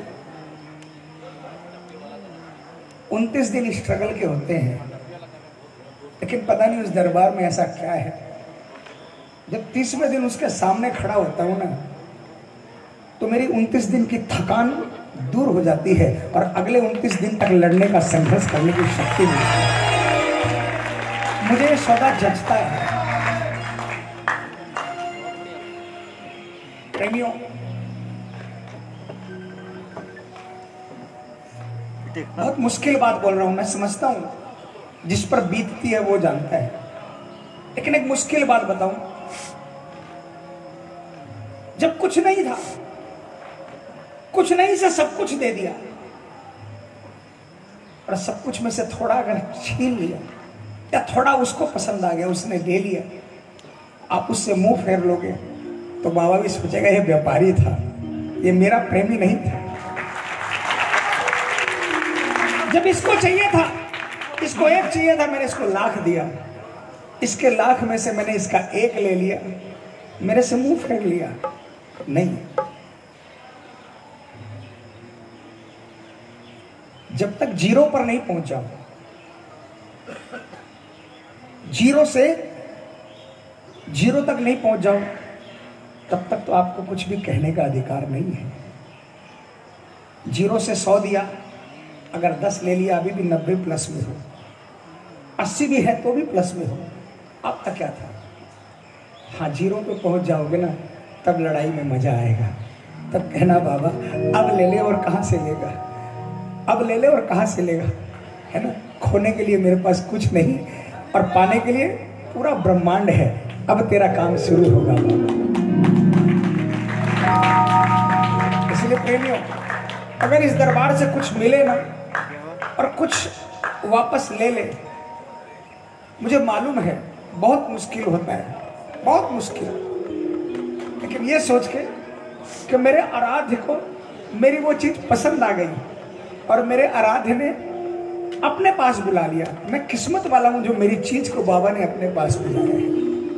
29 दिन स्ट्रगल के होते हैं, लेकिन पता नहीं उस दरबार में ऐसा क्या है, जब 30वें दिन उसके सामने खड़ा होता हूं ना, तो मेरी 29 दिन की थकान दूर हो जाती है और अगले 29 दिन तक लड़ने का संघर्ष करने की शक्ति मिलती है। मुझे ये सौदा जचता है। प्रेमियों, बहुत मुश्किल बात बोल रहा हूं, मैं समझता हूं, जिस पर बीतती है वो जानता है, लेकिन एक मुश्किल बात बताऊं। जब कुछ नहीं था, कुछ नहीं से सब कुछ दे दिया, और सब कुछ में से थोड़ा अगर छीन लिया या थोड़ा उसको पसंद आ गया, उसने ले लिया, आप उससे मुंह फेर लोगे तो बाबा भी सोचेगा ये व्यापारी था, ये मेरा प्रेमी नहीं था। जब इसको चाहिए था, इसको एक चाहिए था, मैंने इसको लाख दिया, इसके लाख में से मैंने इसका एक ले लिया, मेरे से मुंह फेर लिया। नहीं, जब तक जीरो पर नहीं पहुंच जाओ, जीरो से जीरो तक नहीं पहुंच जाओ, तब तक तो आपको कुछ भी कहने का अधिकार नहीं है। जीरो से 100 दिया, अगर 10 ले लिया अभी भी 90 प्लस में हो, 80 भी है तो भी प्लस में हो, अब तक क्या था। हाँ, जीरो पे पहुंच जाओगे ना, तब लड़ाई में मजा आएगा, तब कहना बाबा अब ले ले और कहां से लेगा, अब ले ले और कहां से लेगा, है ना। खोने के लिए मेरे पास कुछ नहीं और पाने के लिए पूरा ब्रह्मांड है, अब तेरा काम शुरू होगा बाबा। इसलिए प्रेमियों, अगर इस दरबार से कुछ मिले ना और कुछ वापस ले ले, मुझे मालूम है बहुत मुश्किल होता है, बहुत मुश्किल, लेकिन ये सोच के कि मेरे आराध्य को मेरी वो चीज पसंद आ गई और मेरे आराध्य ने अपने पास बुला लिया, मैं किस्मत वाला हूं जो मेरी चीज को बाबा ने अपने पास बुलाया है।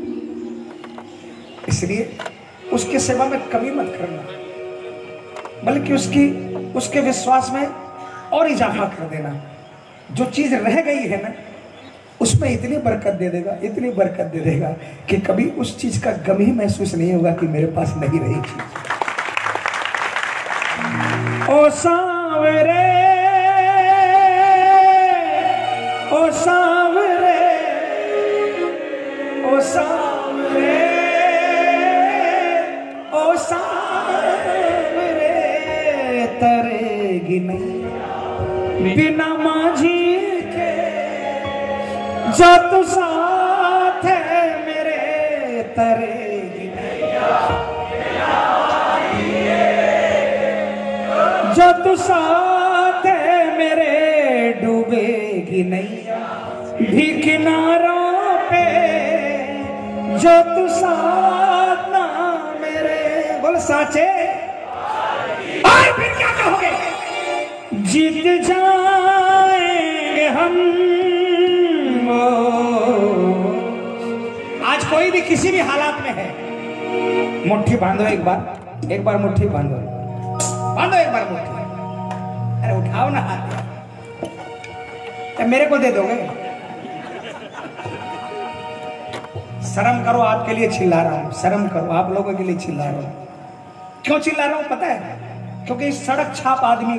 इसलिए उसकी सेवा में कमी मत करना, बल्कि उसके विश्वास में और इजाफा कर देना। जो चीज रह गई है ना, उसमें इतनी बरकत दे देगा, इतनी बरकत दे देगा कि कभी उस चीज का गम ही महसूस नहीं होगा कि मेरे पास नहीं रही चीज। ओ सांवरे, ओ सांवरे, ओ सांवरे, ओ सांवरे, तरेगी नहीं बिना माझी के, जो तू साथ है मेरे, तरेगी नहीं, जो तू साथ है मेरे, डूबेगी नहीं भी किनारों पे, जो तू साथ ना मेरे। बोल साचे, और फिर क्या कहोगे? जीत जाएंगे हम। आज कोई भी किसी भी हालात में है, मुट्ठी बांधो, एक बार मुट्ठी बांधो, बांधो एक बार मुट्ठी। अरे उठाओ ना हाथ, मेरे को दे दोगे? शर्म करो, आपके लिए चिल्ला रहा हूं, शर्म करो, आप लोगों के लिए चिल्ला रहा हूं। क्यों चिल्ला रहा हूं पता है? क्योंकि इस सड़क छाप आदमी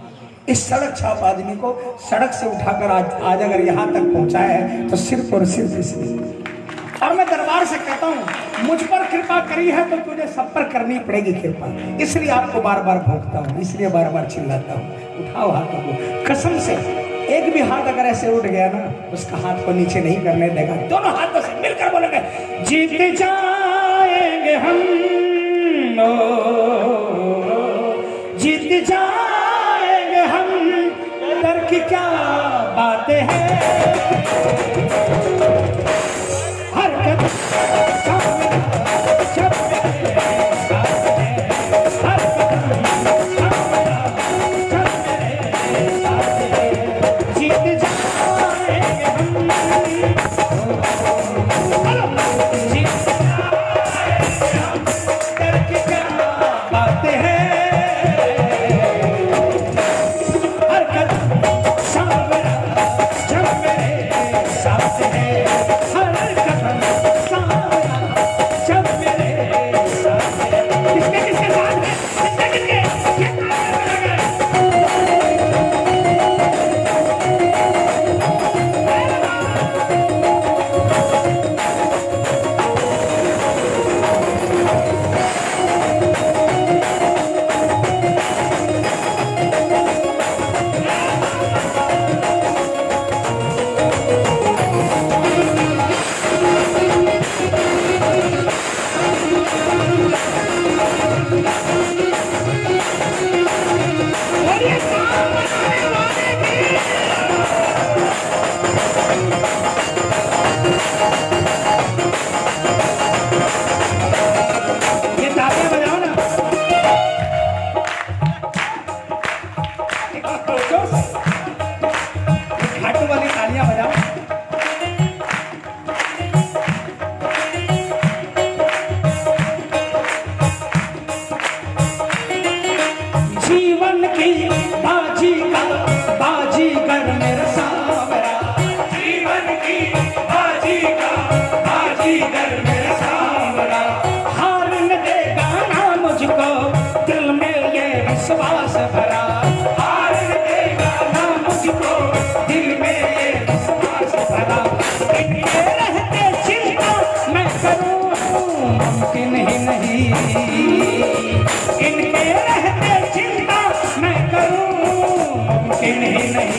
को सड़क से उठाकर आज अगर यहां तक पहुंचाया है तो सिर्फ और सिर्फ इसलिए। और मैं दरबार से कहता हूं, मुझ पर कृपा करी है तो तुझे सब पर करनी पड़ेगी कृपा, इसलिए आपको बार बार भोंकता हूं, इसलिए बार बार चिल्लाता हूं। उठाओ हाथों को, कसम से एक भी हाथ अगर ऐसे उठ गया ना, उसका हाथ को नीचे नहीं करने देगा। दोनों हाथों से मिलकर बोलेंगे, जीत जाएंगे हम, जीत जाएंगे हम, डर की क्या बातें हैं, हरकत बातें हैं,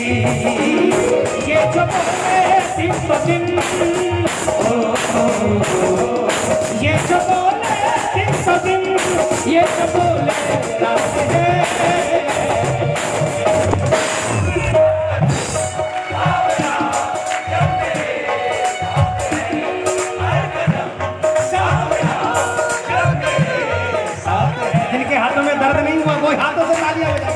ये जो बोले दिन तो दिन, ये जो बोले दिन तो दिन, ये जो बोले रात है। जिनके हाथों में दर्द नहीं हुआ वो हाथों से तालियां बजाएं।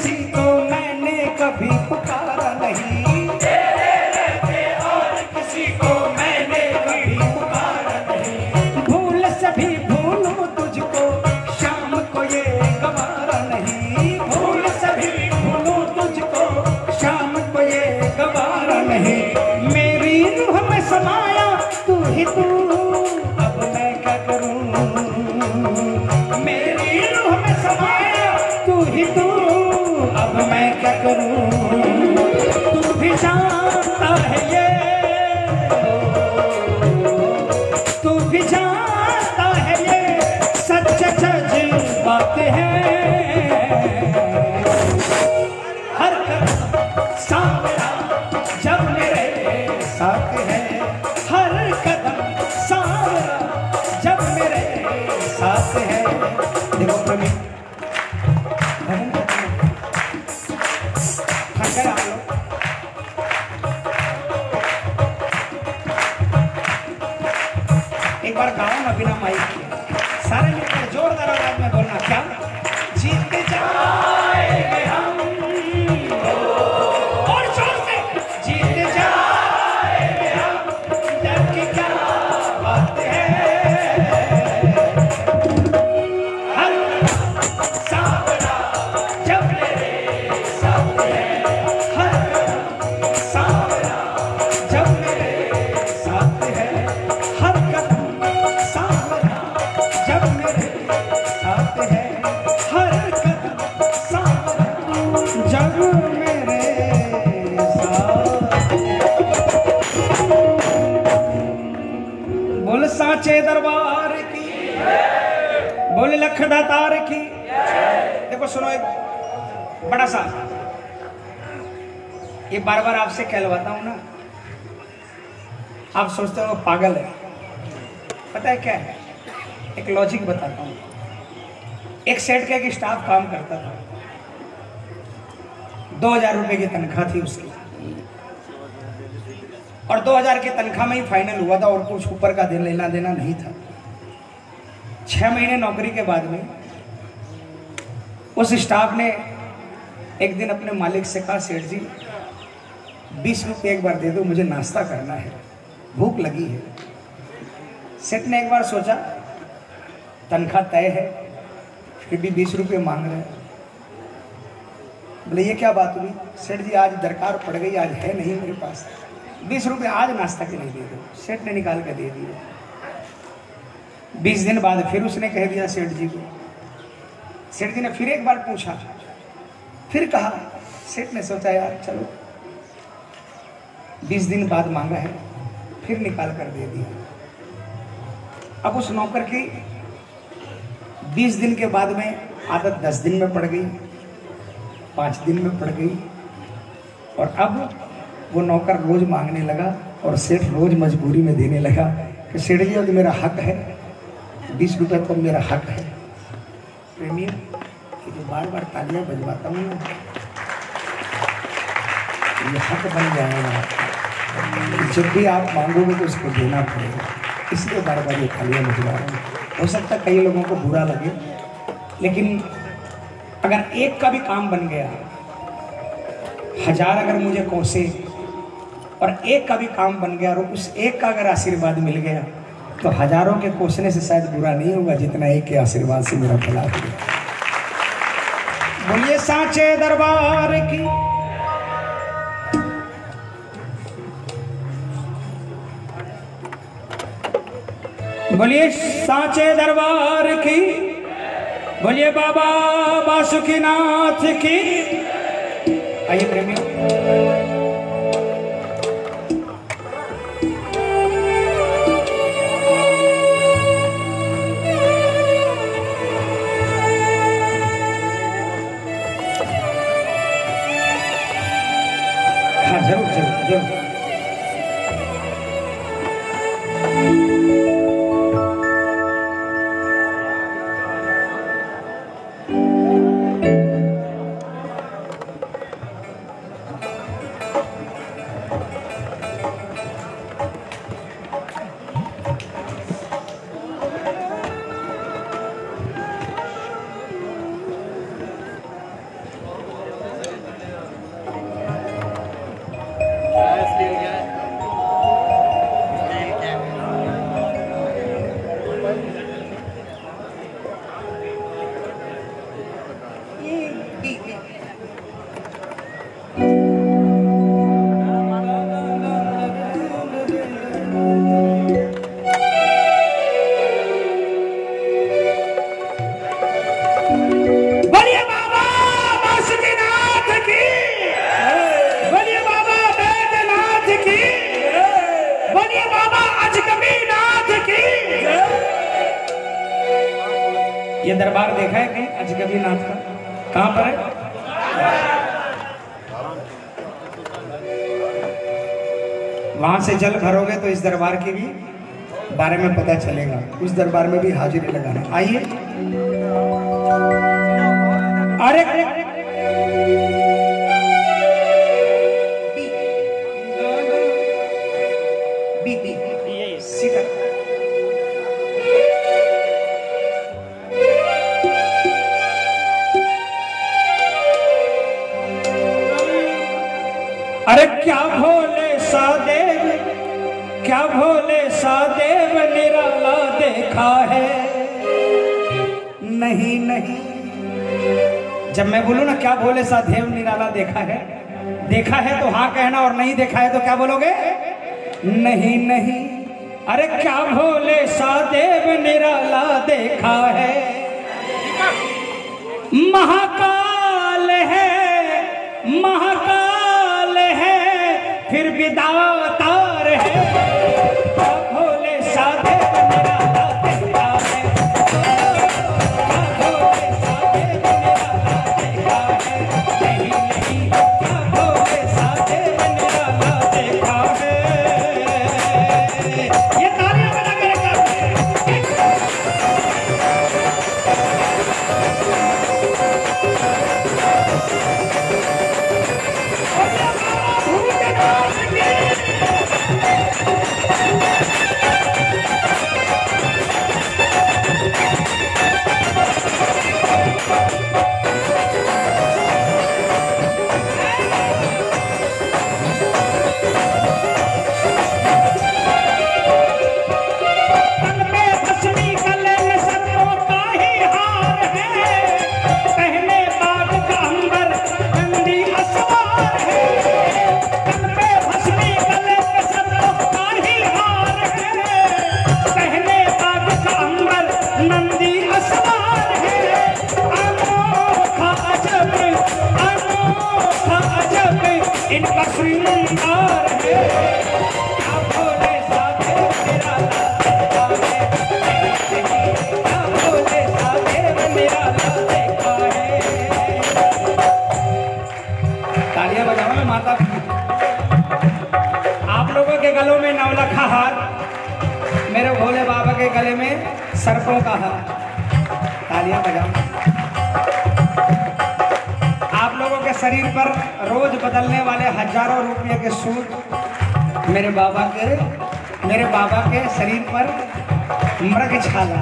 किसी को मैंने कभी पुकारा नहीं, और किसी को मैंने कभी पुकारा नहीं। भूल से भी भूलूं तुझको, शाम को ये गवारा नहीं। भूल से भी भूलूं तुझको, शाम को ये गवारा नहीं। मेरी रूह में समाया तू ही तू, अब मैं क्या करूं। मेरी रूह में समाया तू ही तू, अब मैं क्या करूं। तू भी जानता है ये, तू भी जानता है ये सच सच बात है। हर कदम सांवरा जब मेरे साथ है, हर कदम सांवरा जब मेरे साथ है। देखो प्रेमी, थक गए आप लोग? एक बार गाओ ना बिना माइक के, सारे मिलकर जोरदार आवाज में बोलना। क्या जीत जाएंगे हम, और जोर से जीत जाएंगे हम, डर की क्या बात है। हर सांवरा जब मेरे साथ है, हर सांवरा जब मेरे साथ है, हर कदम सांवरा जब मेरे साथ है, हर कदम सांवरा जब मेरे साथ है। बोल साचे दरबार की, बोल लखदा तार की। देखो सुनो, एक बड़ा सा, ये बार बार आपसे कहलवाता हूं ना, आप सोचते हो पागल है। पता है क्या है, एक लॉजिक बताता हूं। एक सेट का एक स्टाफ काम करता था, 2000 रुपए की तनख्वाह थी उसकी, और 2000 की तनख्वाह में ही फाइनल हुआ था, और कुछ ऊपर का लेना देना नहीं था। 6 महीने नौकरी के बाद में उस स्टाफ ने एक दिन अपने मालिक से कहा, सेठ जी 20 रुपये एक बार दे दो, मुझे नाश्ता करना है, भूख लगी है। सेठ ने एक बार सोचा, तनख्वाह तय है फिर भी 20 रुपये मांग रहे हैं। बोले ये क्या बात हुई? सेठ जी आज दरकार पड़ गई, आज है नहीं मेरे पास, 20 रुपये आज नाश्ता के लिए दे दो। सेठ ने निकाल कर दे दिया। 20 दिन बाद फिर उसने कह दिया सेठ जी को। सेठ जी ने फिर एक बार पूछा, फिर कहा। सेठ ने सोचा यार चलो, 20 दिन बाद मांगा है, फिर निकाल कर दे दिया। अब उस नौकर की 20 दिन के बाद में आदत 10 दिन में पड़ गई, 5 दिन में पड़ गई, और अब वो नौकर रोज मांगने लगा, और सेठ रोज मजबूरी में देने लगा कि सेठ जी अब मेरा हक है, 20 रुपये तो मेरा हक है। प्रेमी, ये जो बार बार तालियां बजवाता हूँ ना, ये हक बन जाएगा। जब भी आप मांगोगे तो उसको देना पड़ेगा, इसलिए बार बार ये तालियां बजवा रहा हूँ। हो सकता है कई लोगों को बुरा लगे, लेकिन अगर एक का भी काम बन गया, 1000 अगर मुझे कोसे और एक का भी काम बन गया, और उस एक का अगर आशीर्वाद मिल गया, तो हजारों के कोसने से शायद बुरा नहीं होगा, जितना एक के आशीर्वाद से मेरा भला हो गया। बोलिए साचे दरबार की, बोलिए साचे दरबार की, बोलिए बाबा बासुकीनाथ की। आइए प्रेमियों, हाँ जरूर जरूर जरूर। ये दरबार देखा है कहीं अजगबी नाथ का? कहाँ पर है? वहां से जल भरोगे तो इस दरबार के भी बारे में पता चलेगा। उस दरबार में भी हाजिरी लगाना। आइए। अरे अरे क्या भोले सादेव, क्या भोले सादेव निराला देखा है? नहीं नहीं, जब मैं बोलूं ना क्या भोले सादेव निराला देखा है, देखा है तो हाँ कहना, और नहीं देखा है तो क्या बोलोगे? नहीं नहीं। अरे क्या भोले सादेव निराला देखा है? महाकाल है, महाकाल है, फिर भी दातार है। क्या भोले सादेव निराला देखा है? क्या भोले सादेव निराला देखा है? नहीं नहीं, क्या भोले सादेव निराला देखा है? ये तालियां बजा कर इनका श्रृंगार है। क्या भोले सादेव निराला देखा है? क्या भोले सादेव निराला देखा है? तालियां बजाओ ना माता। आप लोगों के गलों में नवलखा हार, मेरे भोले बाबा के गले में सर्पों का हार। तालियां बजाओ। आप लोगों के शरीर पर रोज बदलने वाले हजारों रुपये के सूट मेरे बाबा के शरीर पर मृग छाला।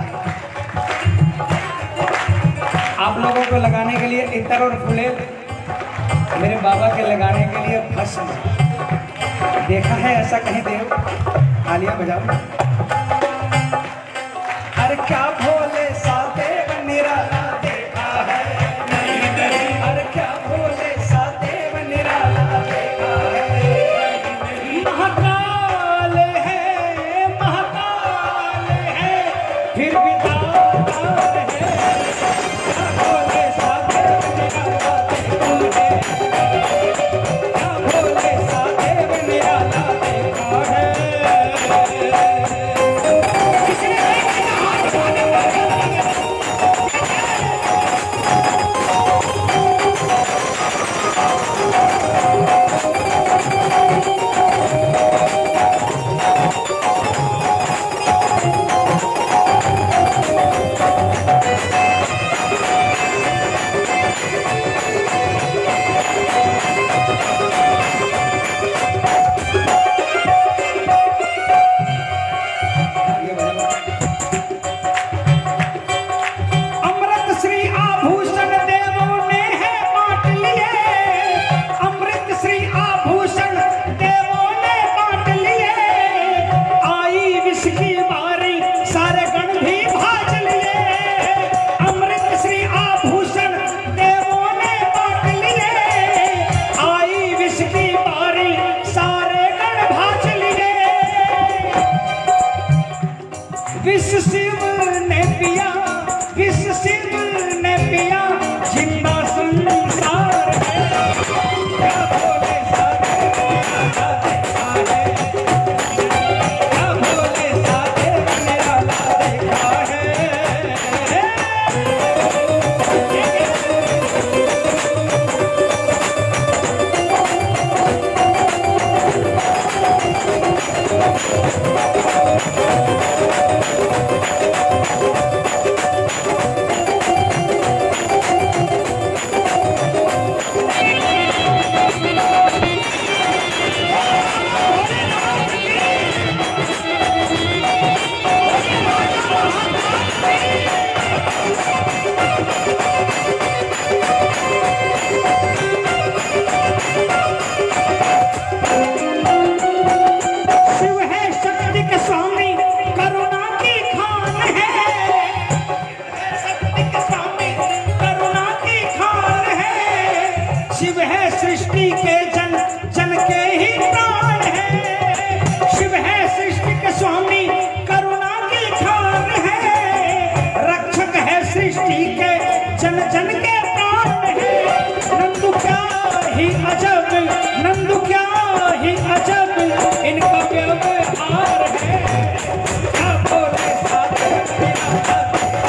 आप लोगों को लगाने के लिए इत्र और फूले, मेरे बाबा के लगाने के लिए भस्म। देखा है ऐसा कहीं देव? तालियां बजाओ। अरे क्या भोले सादेव निराला देखा है? नहीं नहीं। अरे क्या भोले सादेव निराला देखा है? महाकाल है, महाकाल है, फिर भी दातार है। क्या भोले सादेव निराला देखा है? क्या भोले सादेव निराला देखा है? किसने सृष्टि के जन जन के ही प्राण है। शिव है सृष्टि के स्वामी, करुणा की खान है। रक्षक है सृष्टि के जन जन के प्राण है। नंदू क्या ही अजब, नंदू क्या ही अजब इनका व्यवहार है। क्या बोले साधे मेरा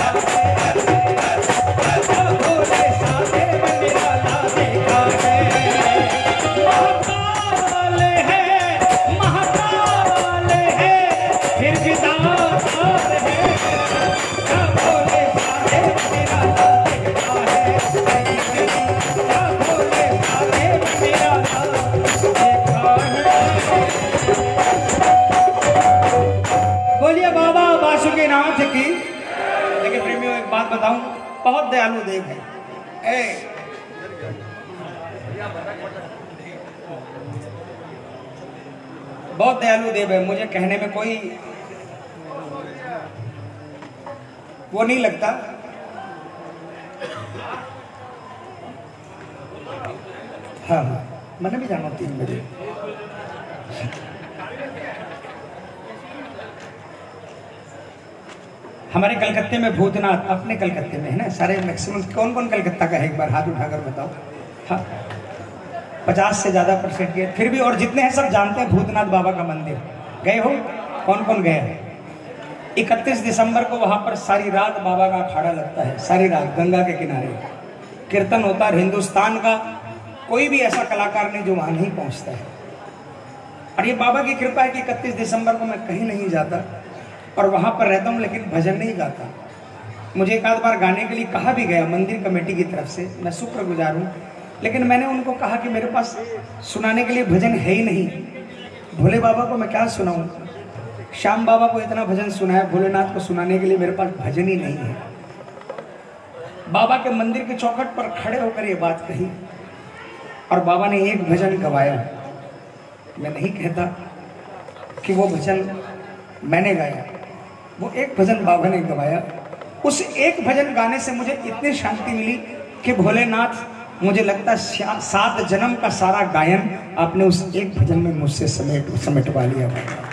महाकाल है, महाकाल है, फिर भी दातार है। क्या बोले साधे मेरा देखा है, क्या बोले साधे मेरा देखा है। बोलिए बाबा बासुकीनाथ की। लेकिन प्रेमियों एक बात बताऊं, बहुत दयालु देव है। बहुत दयालु देव है, मुझे कहने में कोई वो नहीं लगता। हाँ मैंने भी जाना 3 बजे। हमारे कलकत्ते में भूतनाथ, अपने कलकत्ते में है ना सारे मैक्सिमम। कौन कौन कलकत्ता का है एक बार हाथ उठाकर बताओ। हाँ 50 से ज्यादा % के, फिर भी और जितने हैं सब जानते हैं भूतनाथ बाबा का मंदिर। गए हो? कौन कौन गए हैं? 31 दिसंबर को वहां पर सारी रात बाबा का अखाड़ा लगता है। सारी रात गंगा के किनारे कीर्तन होता है। हिंदुस्तान का कोई भी ऐसा कलाकार नहीं जो वहां नहीं पहुंचता है। और ये बाबा की कृपा है कि 31 दिसंबर को मैं कहीं नहीं जाता और वहां पर रहता हूं, लेकिन भजन नहीं गाता। मुझे एक आध बार गाने के लिए कहा भी गया मंदिर कमेटी की तरफ से, मैं शुक्रगुजार हूं। लेकिन मैंने उनको कहा कि मेरे पास सुनाने के लिए भजन है ही नहीं। भोले बाबा को मैं क्या सुनाऊं? श्याम बाबा को इतना भजन सुनाया, भोलेनाथ को सुनाने के लिए मेरे पास भजन ही नहीं है। बाबा के मंदिर के चौखट पर खड़े होकर ये बात कही और बाबा ने एक भजन गवाया। मैं नहीं कहता कि वो भजन मैंने गाया, वो एक भजन बाबा ने गवाया। उस एक भजन गाने से मुझे इतनी शांति मिली कि भोलेनाथ, मुझे लगता है 7 जन्म का सारा गायन आपने उस एक भजन में मुझसे समेटवा लिया।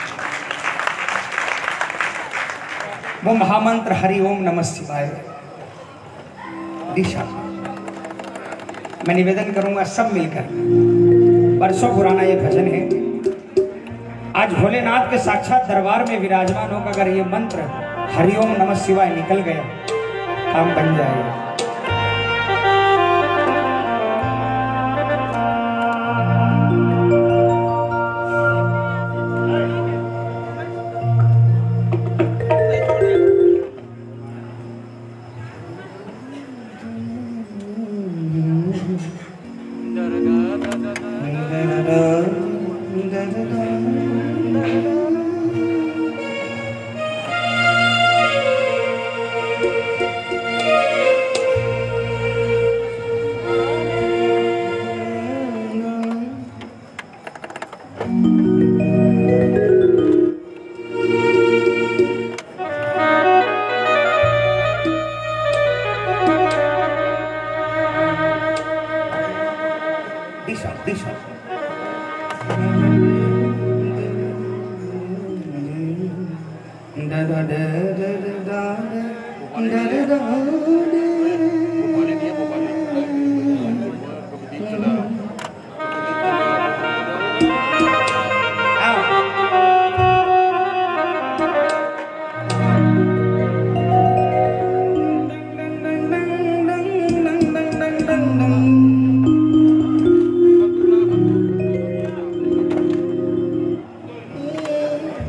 वो महामंत्र हरि ओम नमः शिवाय दिशा, मैं निवेदन करूंगा सब मिलकर। बरसों पुराना ये भजन है। आज भोलेनाथ के साक्षात दरबार में विराजमान होकर अगर ये मंत्र हरि ओम नमः शिवाय निकल गया, काम बन जाएगा।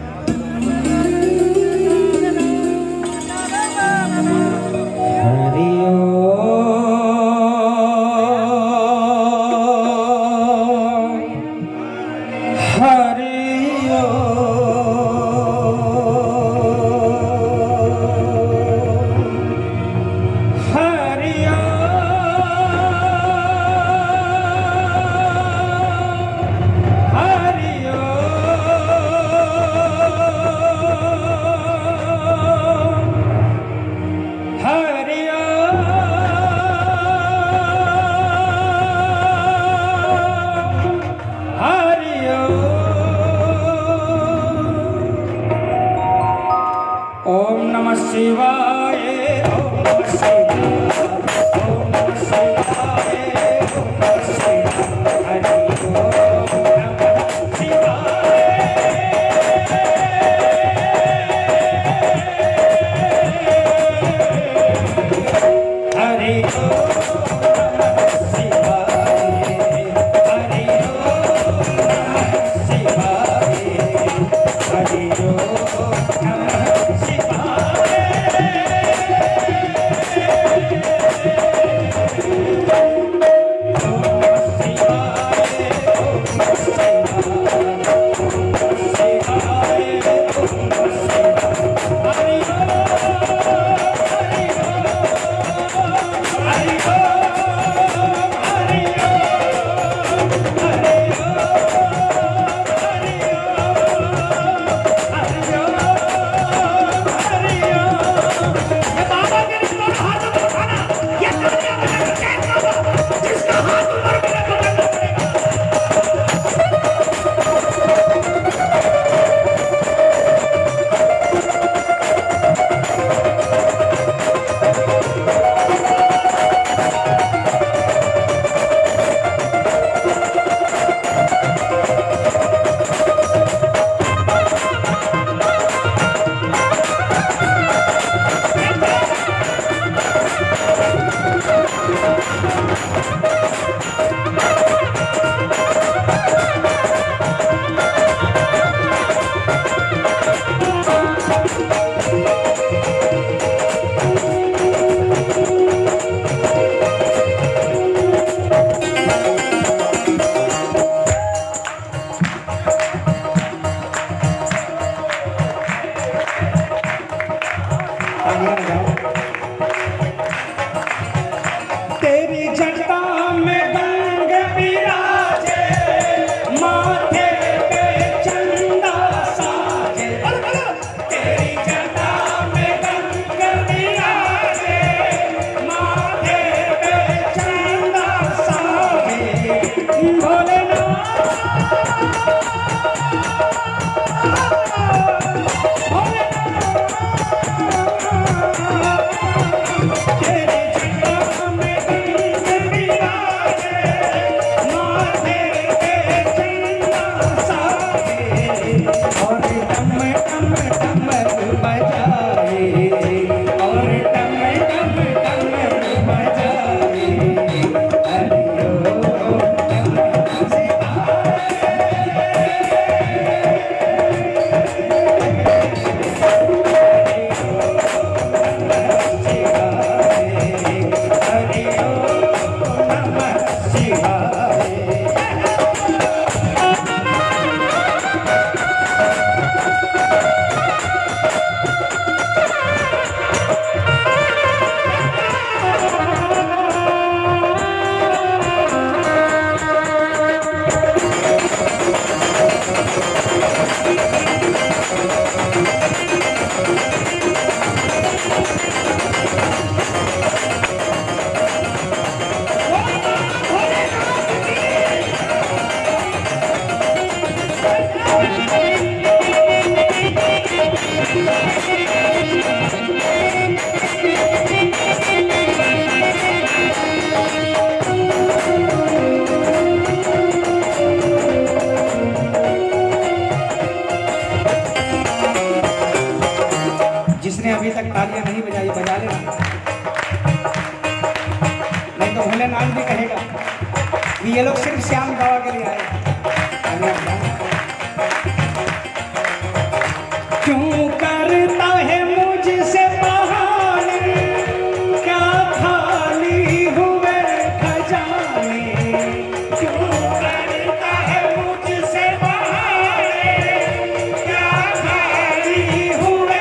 हरि जिसने अभी तक तालियां नहीं बजाई बजा लेना, नहीं तो भोलेनाथ भी कहेगा कि ये लोग सिर्फ श्याम बाबा के लिए आए। क्यों करता है मुझसे बहाने, क्या खाली हुए खजाने, क्यों करता है मुझसे बहाने, क्या खाली हुए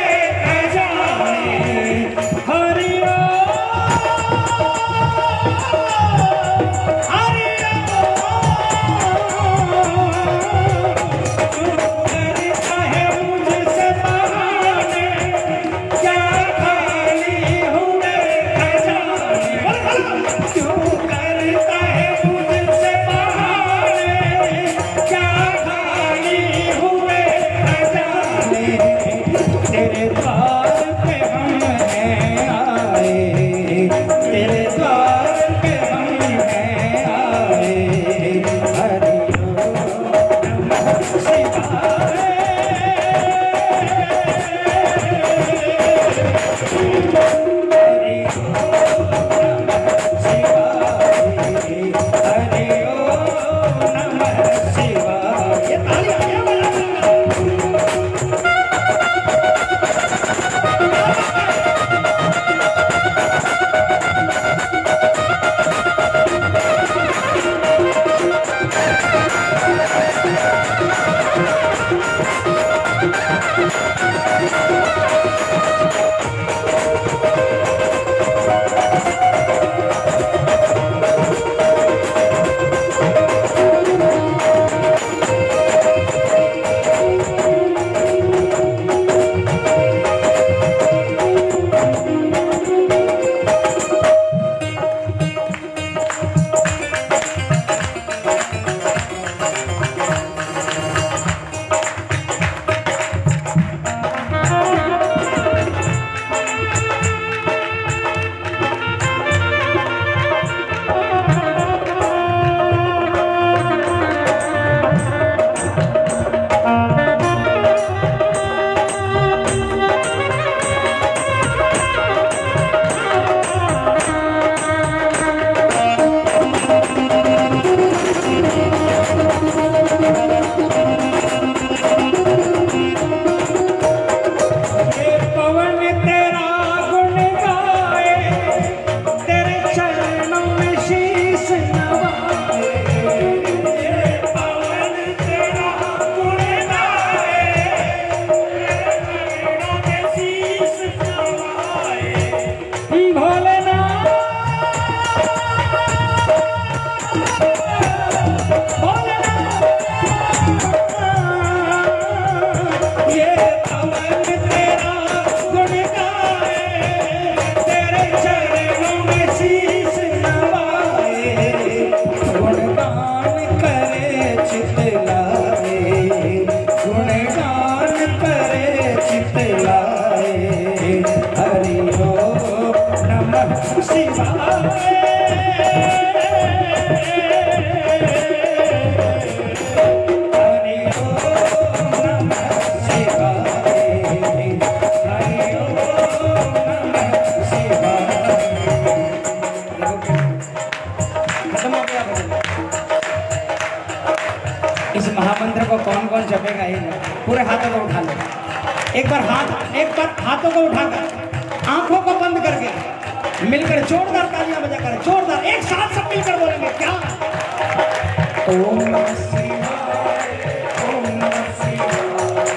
इस महामंत्र को कौन कौन जपेगा ये पूरे हाथों को उठा लो। एक बार हाथों को उठाकर आंखों को बंद करके मिलकर जोरदार तालियां बजाकर जोरदार एक साथ सब मिलकर बोलेंगे क्या? ओम नमः शिवाय, ओम नमः शिवाय।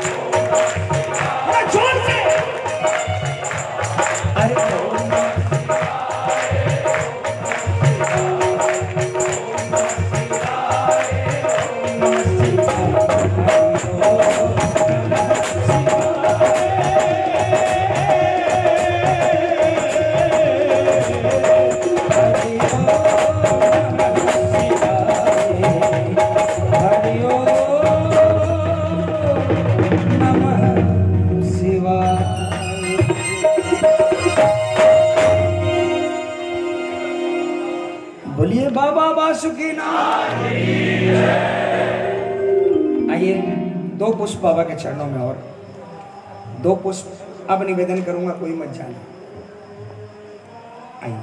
बड़ा जोर से अरे ओम बोलिए बाबा बासुकीनाथ। आइए 2 पुष्प बाबा के चरणों में और 2 पुष्प अब निवेदन करूंगा, कोई मत जाना। आइए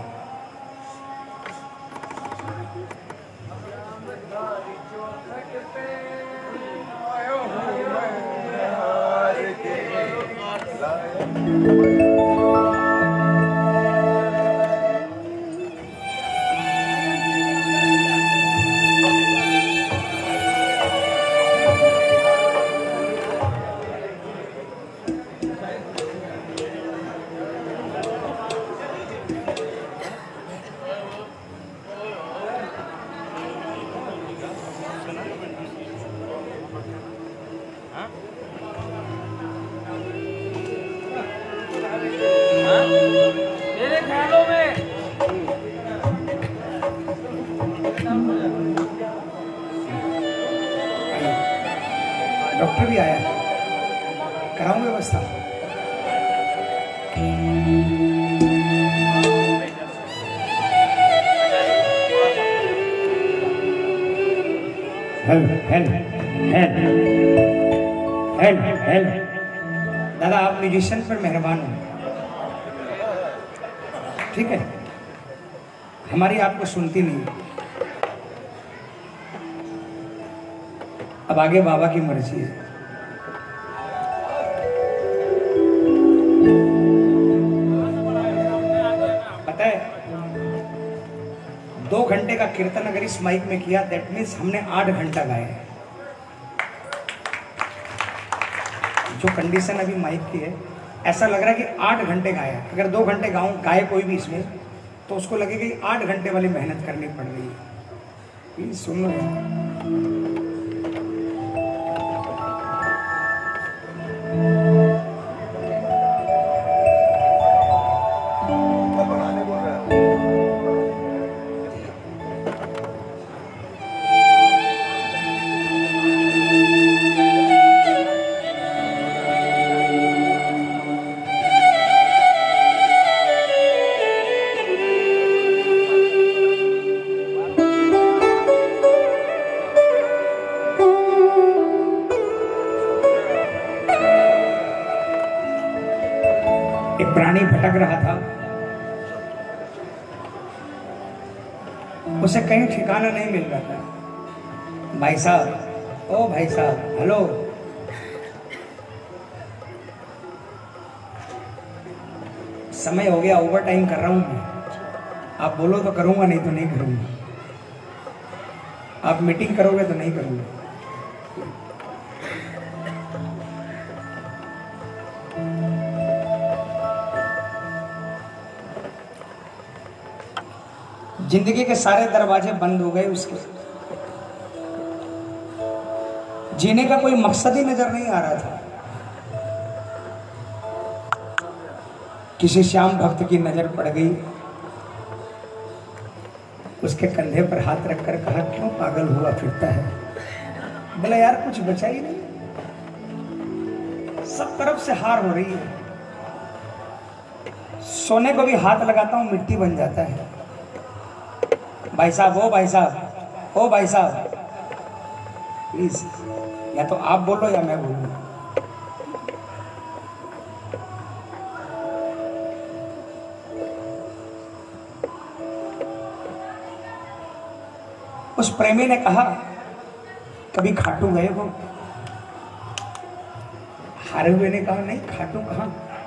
मेरे ख्यालों में डॉक्टर भी आया, कराऊं व्यवस्था। दादा आप म्यूजिशियन पर मेहरबान हो, ठीक है? हमारी आपको सुनती नहीं। अब आगे बाबा की मर्जी है। पता है 2 घंटे का कीर्तन अगर इस माइक में किया दैट मीन्स हमने 8 घंटा गाया है। जो कंडीशन अभी माइक की है ऐसा लग रहा है कि 8 घंटे गाया। अगर 2 घंटे गाए कोई भी इसमें तो उसको लगेगा कि 8 घंटे वाली मेहनत करनी पड़ रही है। प्लीज सुन लो। प्राणी भटक रहा था, उसे कहीं ठिकाना नहीं मिल रहा था। भाई साहब, ओ भाई साहब, हेलो, समय हो गया, ओवर टाइम कर रहा हूं मैं। आप बोलो तो करूंगा, नहीं तो नहीं करूंगा। आप मीटिंग करोगे तो नहीं करूंगा। जिंदगी के सारे दरवाजे बंद हो गए उसके, जीने का कोई मकसद ही नजर नहीं आ रहा था। किसी श्याम भक्त की नजर पड़ गई, उसके कंधे पर हाथ रखकर कहा, क्यों पागल हुआ फिरता है? बोला यार कुछ बचा ही नहीं, सब तरफ से हार हो रही है। सोने को भी हाथ लगाता हूं मिट्टी बन जाता है। भाई साहब, ओ भाई साहब, ओ भाई साहब, प्लीज या तो आप बोलो या मैं बोलूं। उस प्रेमी ने कहा कभी खाटू गए हो? हारे हुए ने कहा नहीं, खाटू कहाँ?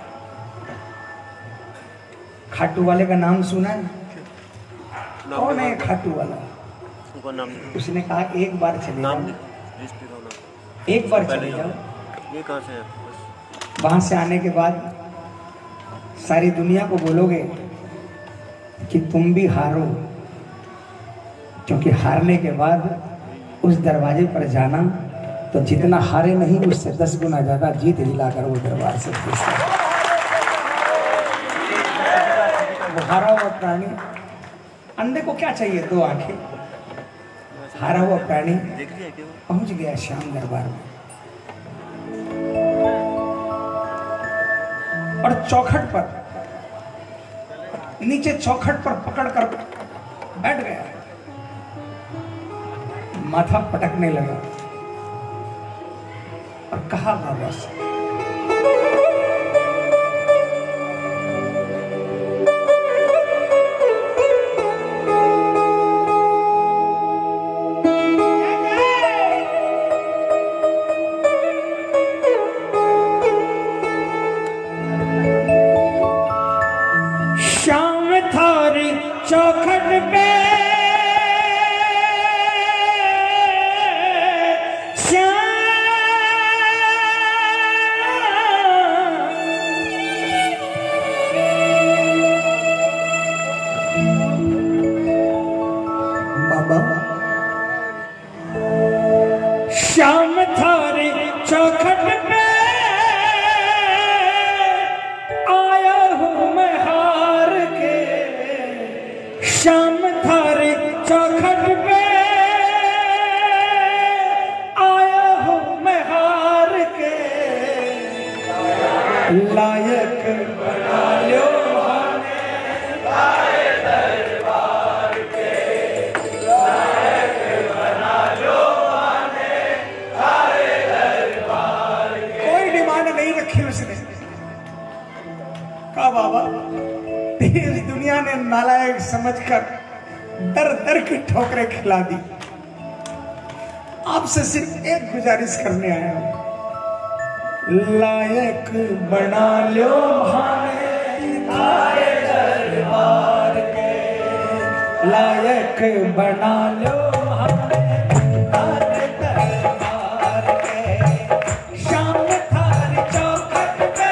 खाटू वाले का नाम सुना है? कौन है खाटू वाला? उसने कहा एक बार चले जाओ, एक बार चले जाओ। ये कहाँ से है? वहां से आने के बाद सारी दुनिया को बोलोगे कि तुम भी हारो, क्योंकि हारने के बाद उस दरवाजे पर जाना तो जितना हारे नहीं उससे 10 गुना ज्यादा जीत दिलाकर वो दरबार से वो हारा हुआ प्राणी। अंधे को क्या चाहिए? 2 आंखें। हारा हुआ प्राणी पहुंच गया श्याम दरबार में और चौखट पर, नीचे चौखट पर पकड़कर बैठ गया, माथा पटकने लगा और कहा बाबा से, श्याम थारी चौखट पे श्याम थारी चौखट पे आया हूँ मैं हार के, श्याम थारी चौखट पे आया हूँ मैं हार के, लायक बना लो का बाबा। इस दुनिया ने नालायक समझकर दर दर की ठोकरें खिला दी। आपसे सिर्फ एक गुजारिश करने आया हूं, लायक बना लो हमें थारे दरबार के, लायक बना लो हमें थारे दरबार के, श्याम थारी चौखट पे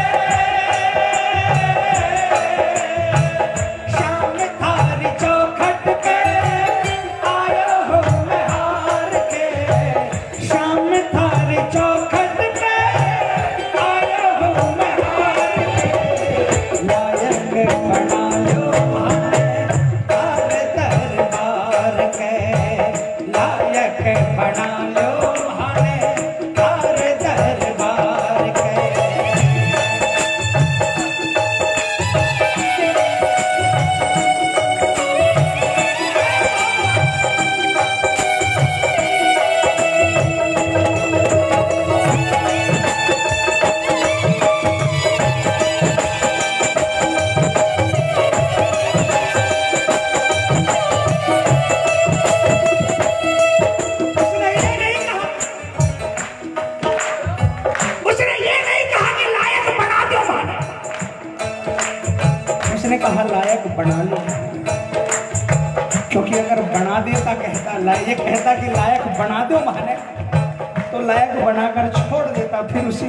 कहा लायक बना लो, क्योंकि अगर बना देता ये कहता कि लायक बना दो माने, तो लायक बनाकर छोड़ देता, फिर उसी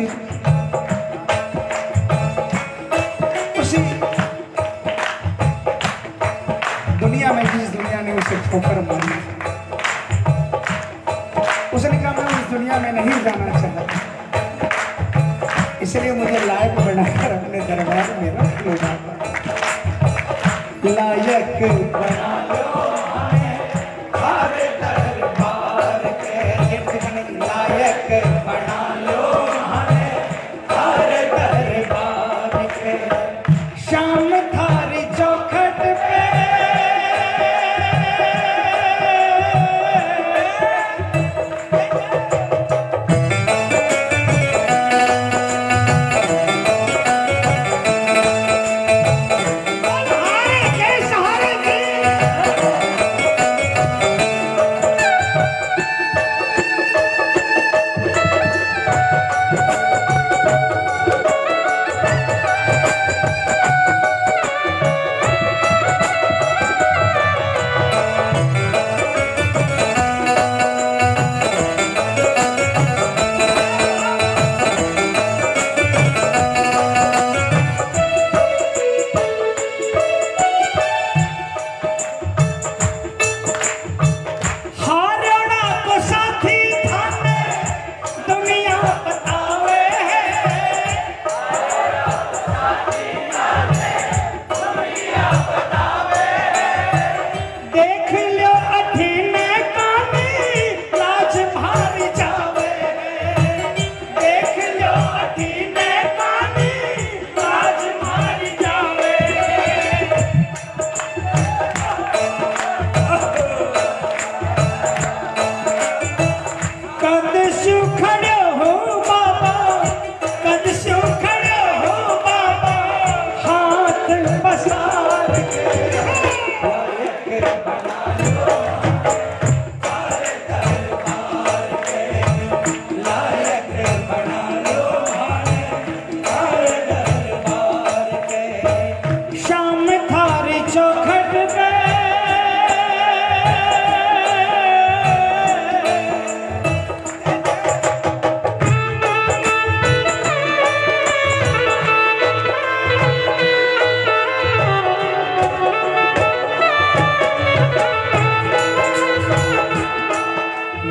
दुनिया में जिस दुनिया ने उसे ठोकर मारी, उसने कहा मैं उस दुनिया में नहीं जाना चाहता, इसलिए मुझे लायक बनाकर अपने दरबार में रख लो बाबा। लायक बना लो हमें थारे दरबार के, लायक बना लो हमें थारे दरबार के, श्याम थारी चौखट पे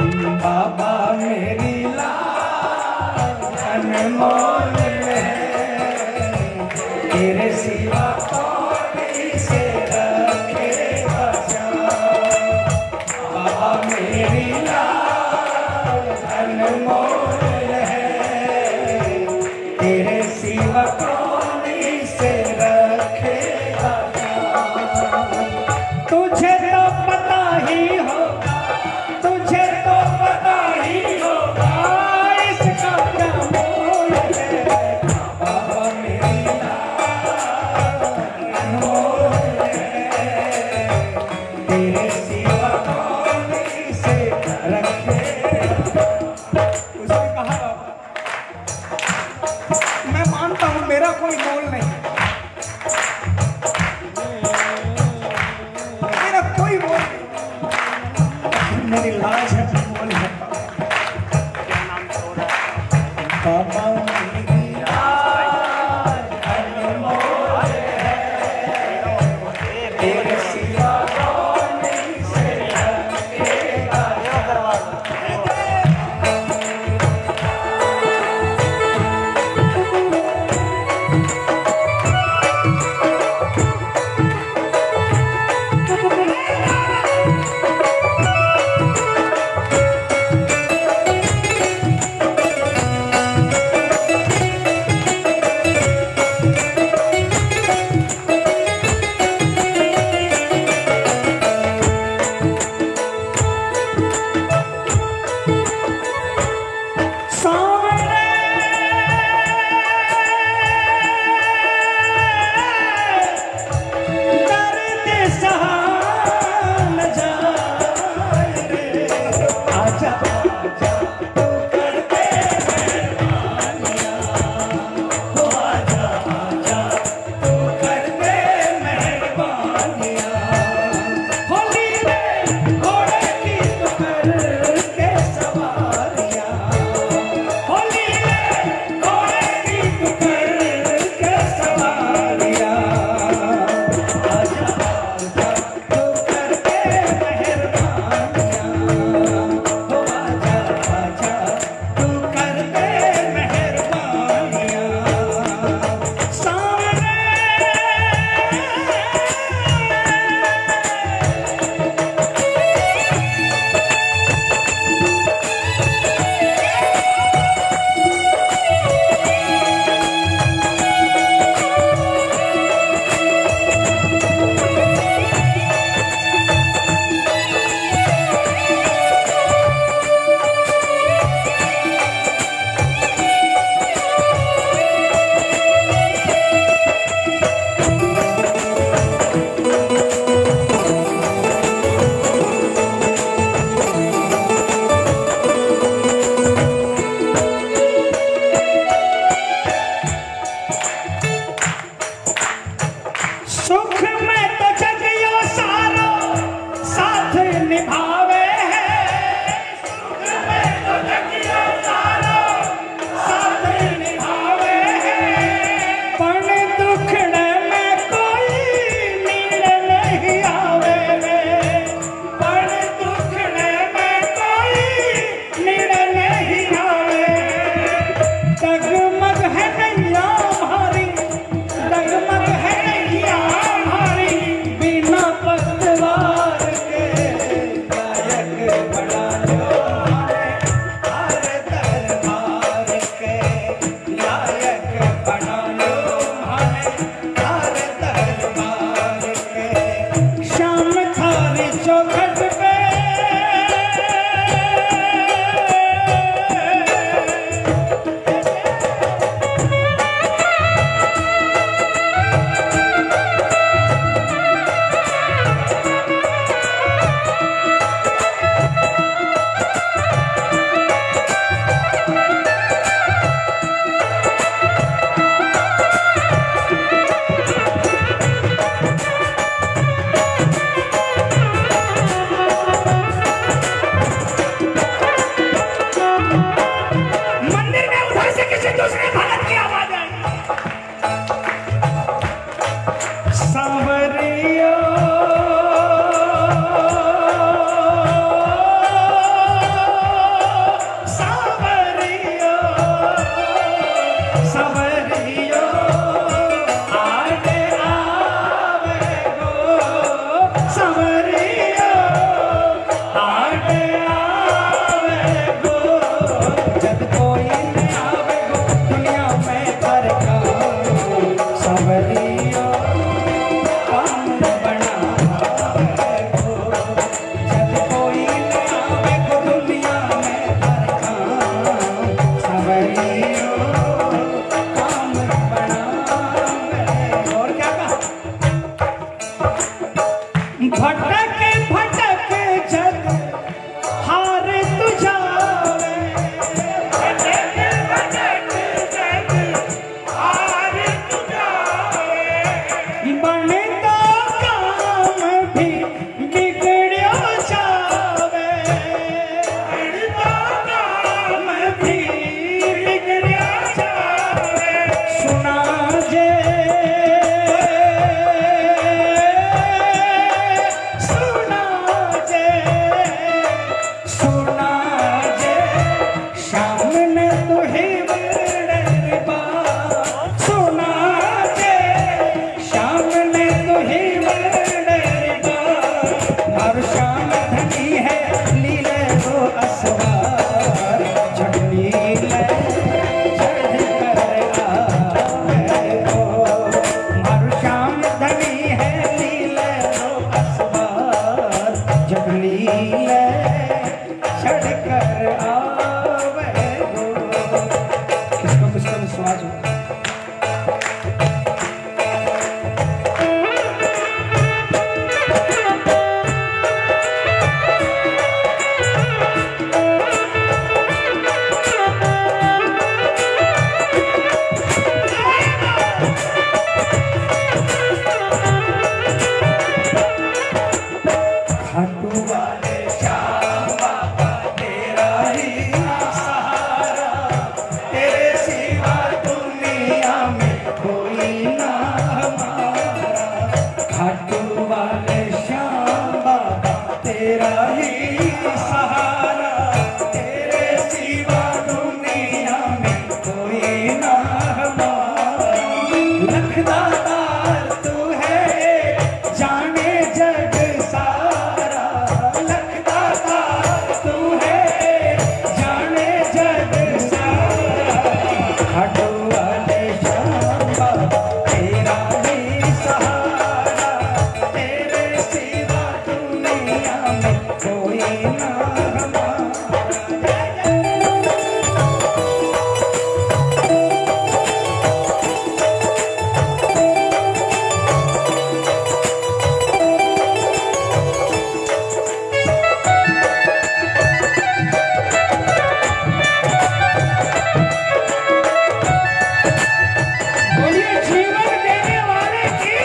बाबा मेरी लाल अनमोल है, तेरे सिवा कौन इसे रखेगा श्याम। बाबा मेरी लाल अनमोल है, तेरे सिवा कौन इसे रखेगा श्याम। तुझे तो पता ही होगा, तुझे तो पता ही होगा इसका क्या मोल है। बाबा मेरी लाल अनमोल है, तेरे सिवा कौन इसे रखेगा। उसने कहा मैं मानता हूं मेरा कोई मोल नहीं, मेरा कोई मोल नहीं, मेरी लाज है मोल है। बाबा मेरी लाल अनमोल है, तेरे सिवा कौन इसे रखेगा। आवे गो। किसको किसको विश्वास हो? खाटू वाले श्याम बाबा तेरा ही सहारा, तेरे सिवा दुनिया में कोई ना हमारा। खाटू वाले श्याम बाबा तेरा ही सहारा, तेरे सिवा दुनिया में कोई ना हमारा। लखदातार तू है जाने जग सारा, लखदातार तू है जाने जग सारा। खाटू वाले श्याम बाबा तेरा ही सहारा, तेरे सिवा दुनिया में कोई ना हमारा। बोलिए जीवन देने वाले की।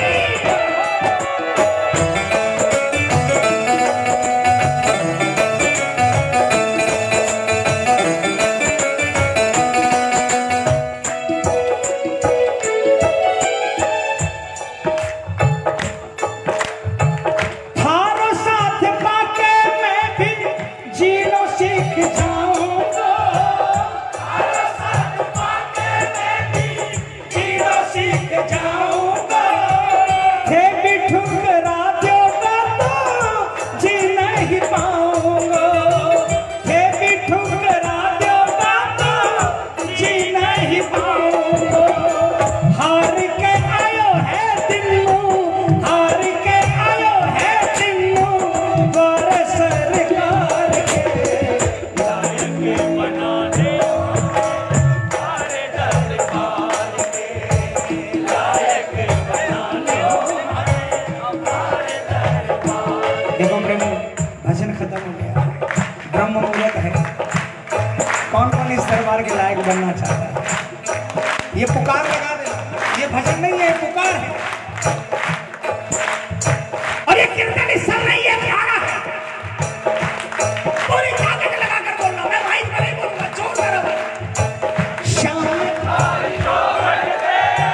थारो साथ पाके मैं भी जीनो सीख जाऊंगा। थारो साथ पाके मैं भी जीनो सीख जाऊंगा। थे भी ठुकरा दोगा तो जी नहीं पाऊंगा। थे भी ठुकरा दोगा तो जी नहीं पाऊंगा। हार के आयो है दिल्लू, हार के आयो है दिल्लू, गौर सरकार के लायक बना दे हमारे दरबार के। लायक बना लो हमारे दरबार। देखो प्रेम, भजन खत्म हो गया, ब्रह्म मुहूर्त है। कौन कौन इस दरबार के लायक बनना चाहता है? ये पुकार लगा देना, ये भजन नहीं है, पुकार है। और ये कीर्तन इस समय नहीं है, प्यारा है। पूरी ताकत लगाकर बोलना, मैं भाई पर नहीं बोलूंगा, जोर से बोलना। श्याम थारी चौखट पे,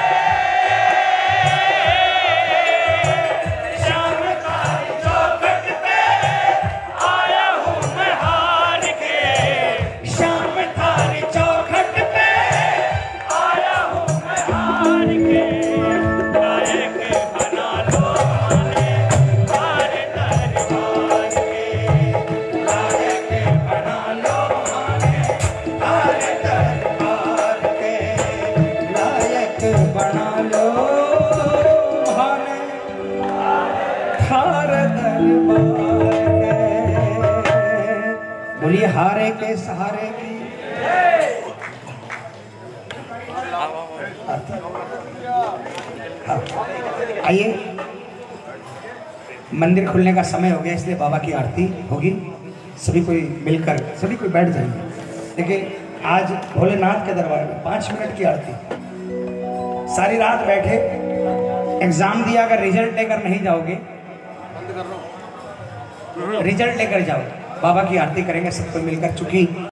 श्याम थारी चौखट पे आया हूँ मैं हार के। श्याम थारी चौखट पे आया हूँ मैं हार के। लायक बना लो हमें हमारे दरबार के। लायक बना लो हमें हमारे दरबार के। लायक बना लो हमें हमारे दरबार के। बोलिए हारे के सहारे की। आइए, मंदिर खुलने का समय हो गया, इसलिए बाबा की आरती होगी। सभी कोई मिलकर, सभी कोई बैठ जाएंगे। देखिए, आज भोलेनाथ के दरबार में 5 मिनट की आरती। सारी रात बैठे, एग्जाम दिया, अगर रिजल्ट लेकर नहीं जाओगे, रिजल्ट लेकर जाओ, बाबा की आरती करेंगे सब कोई मिलकर। चूंकि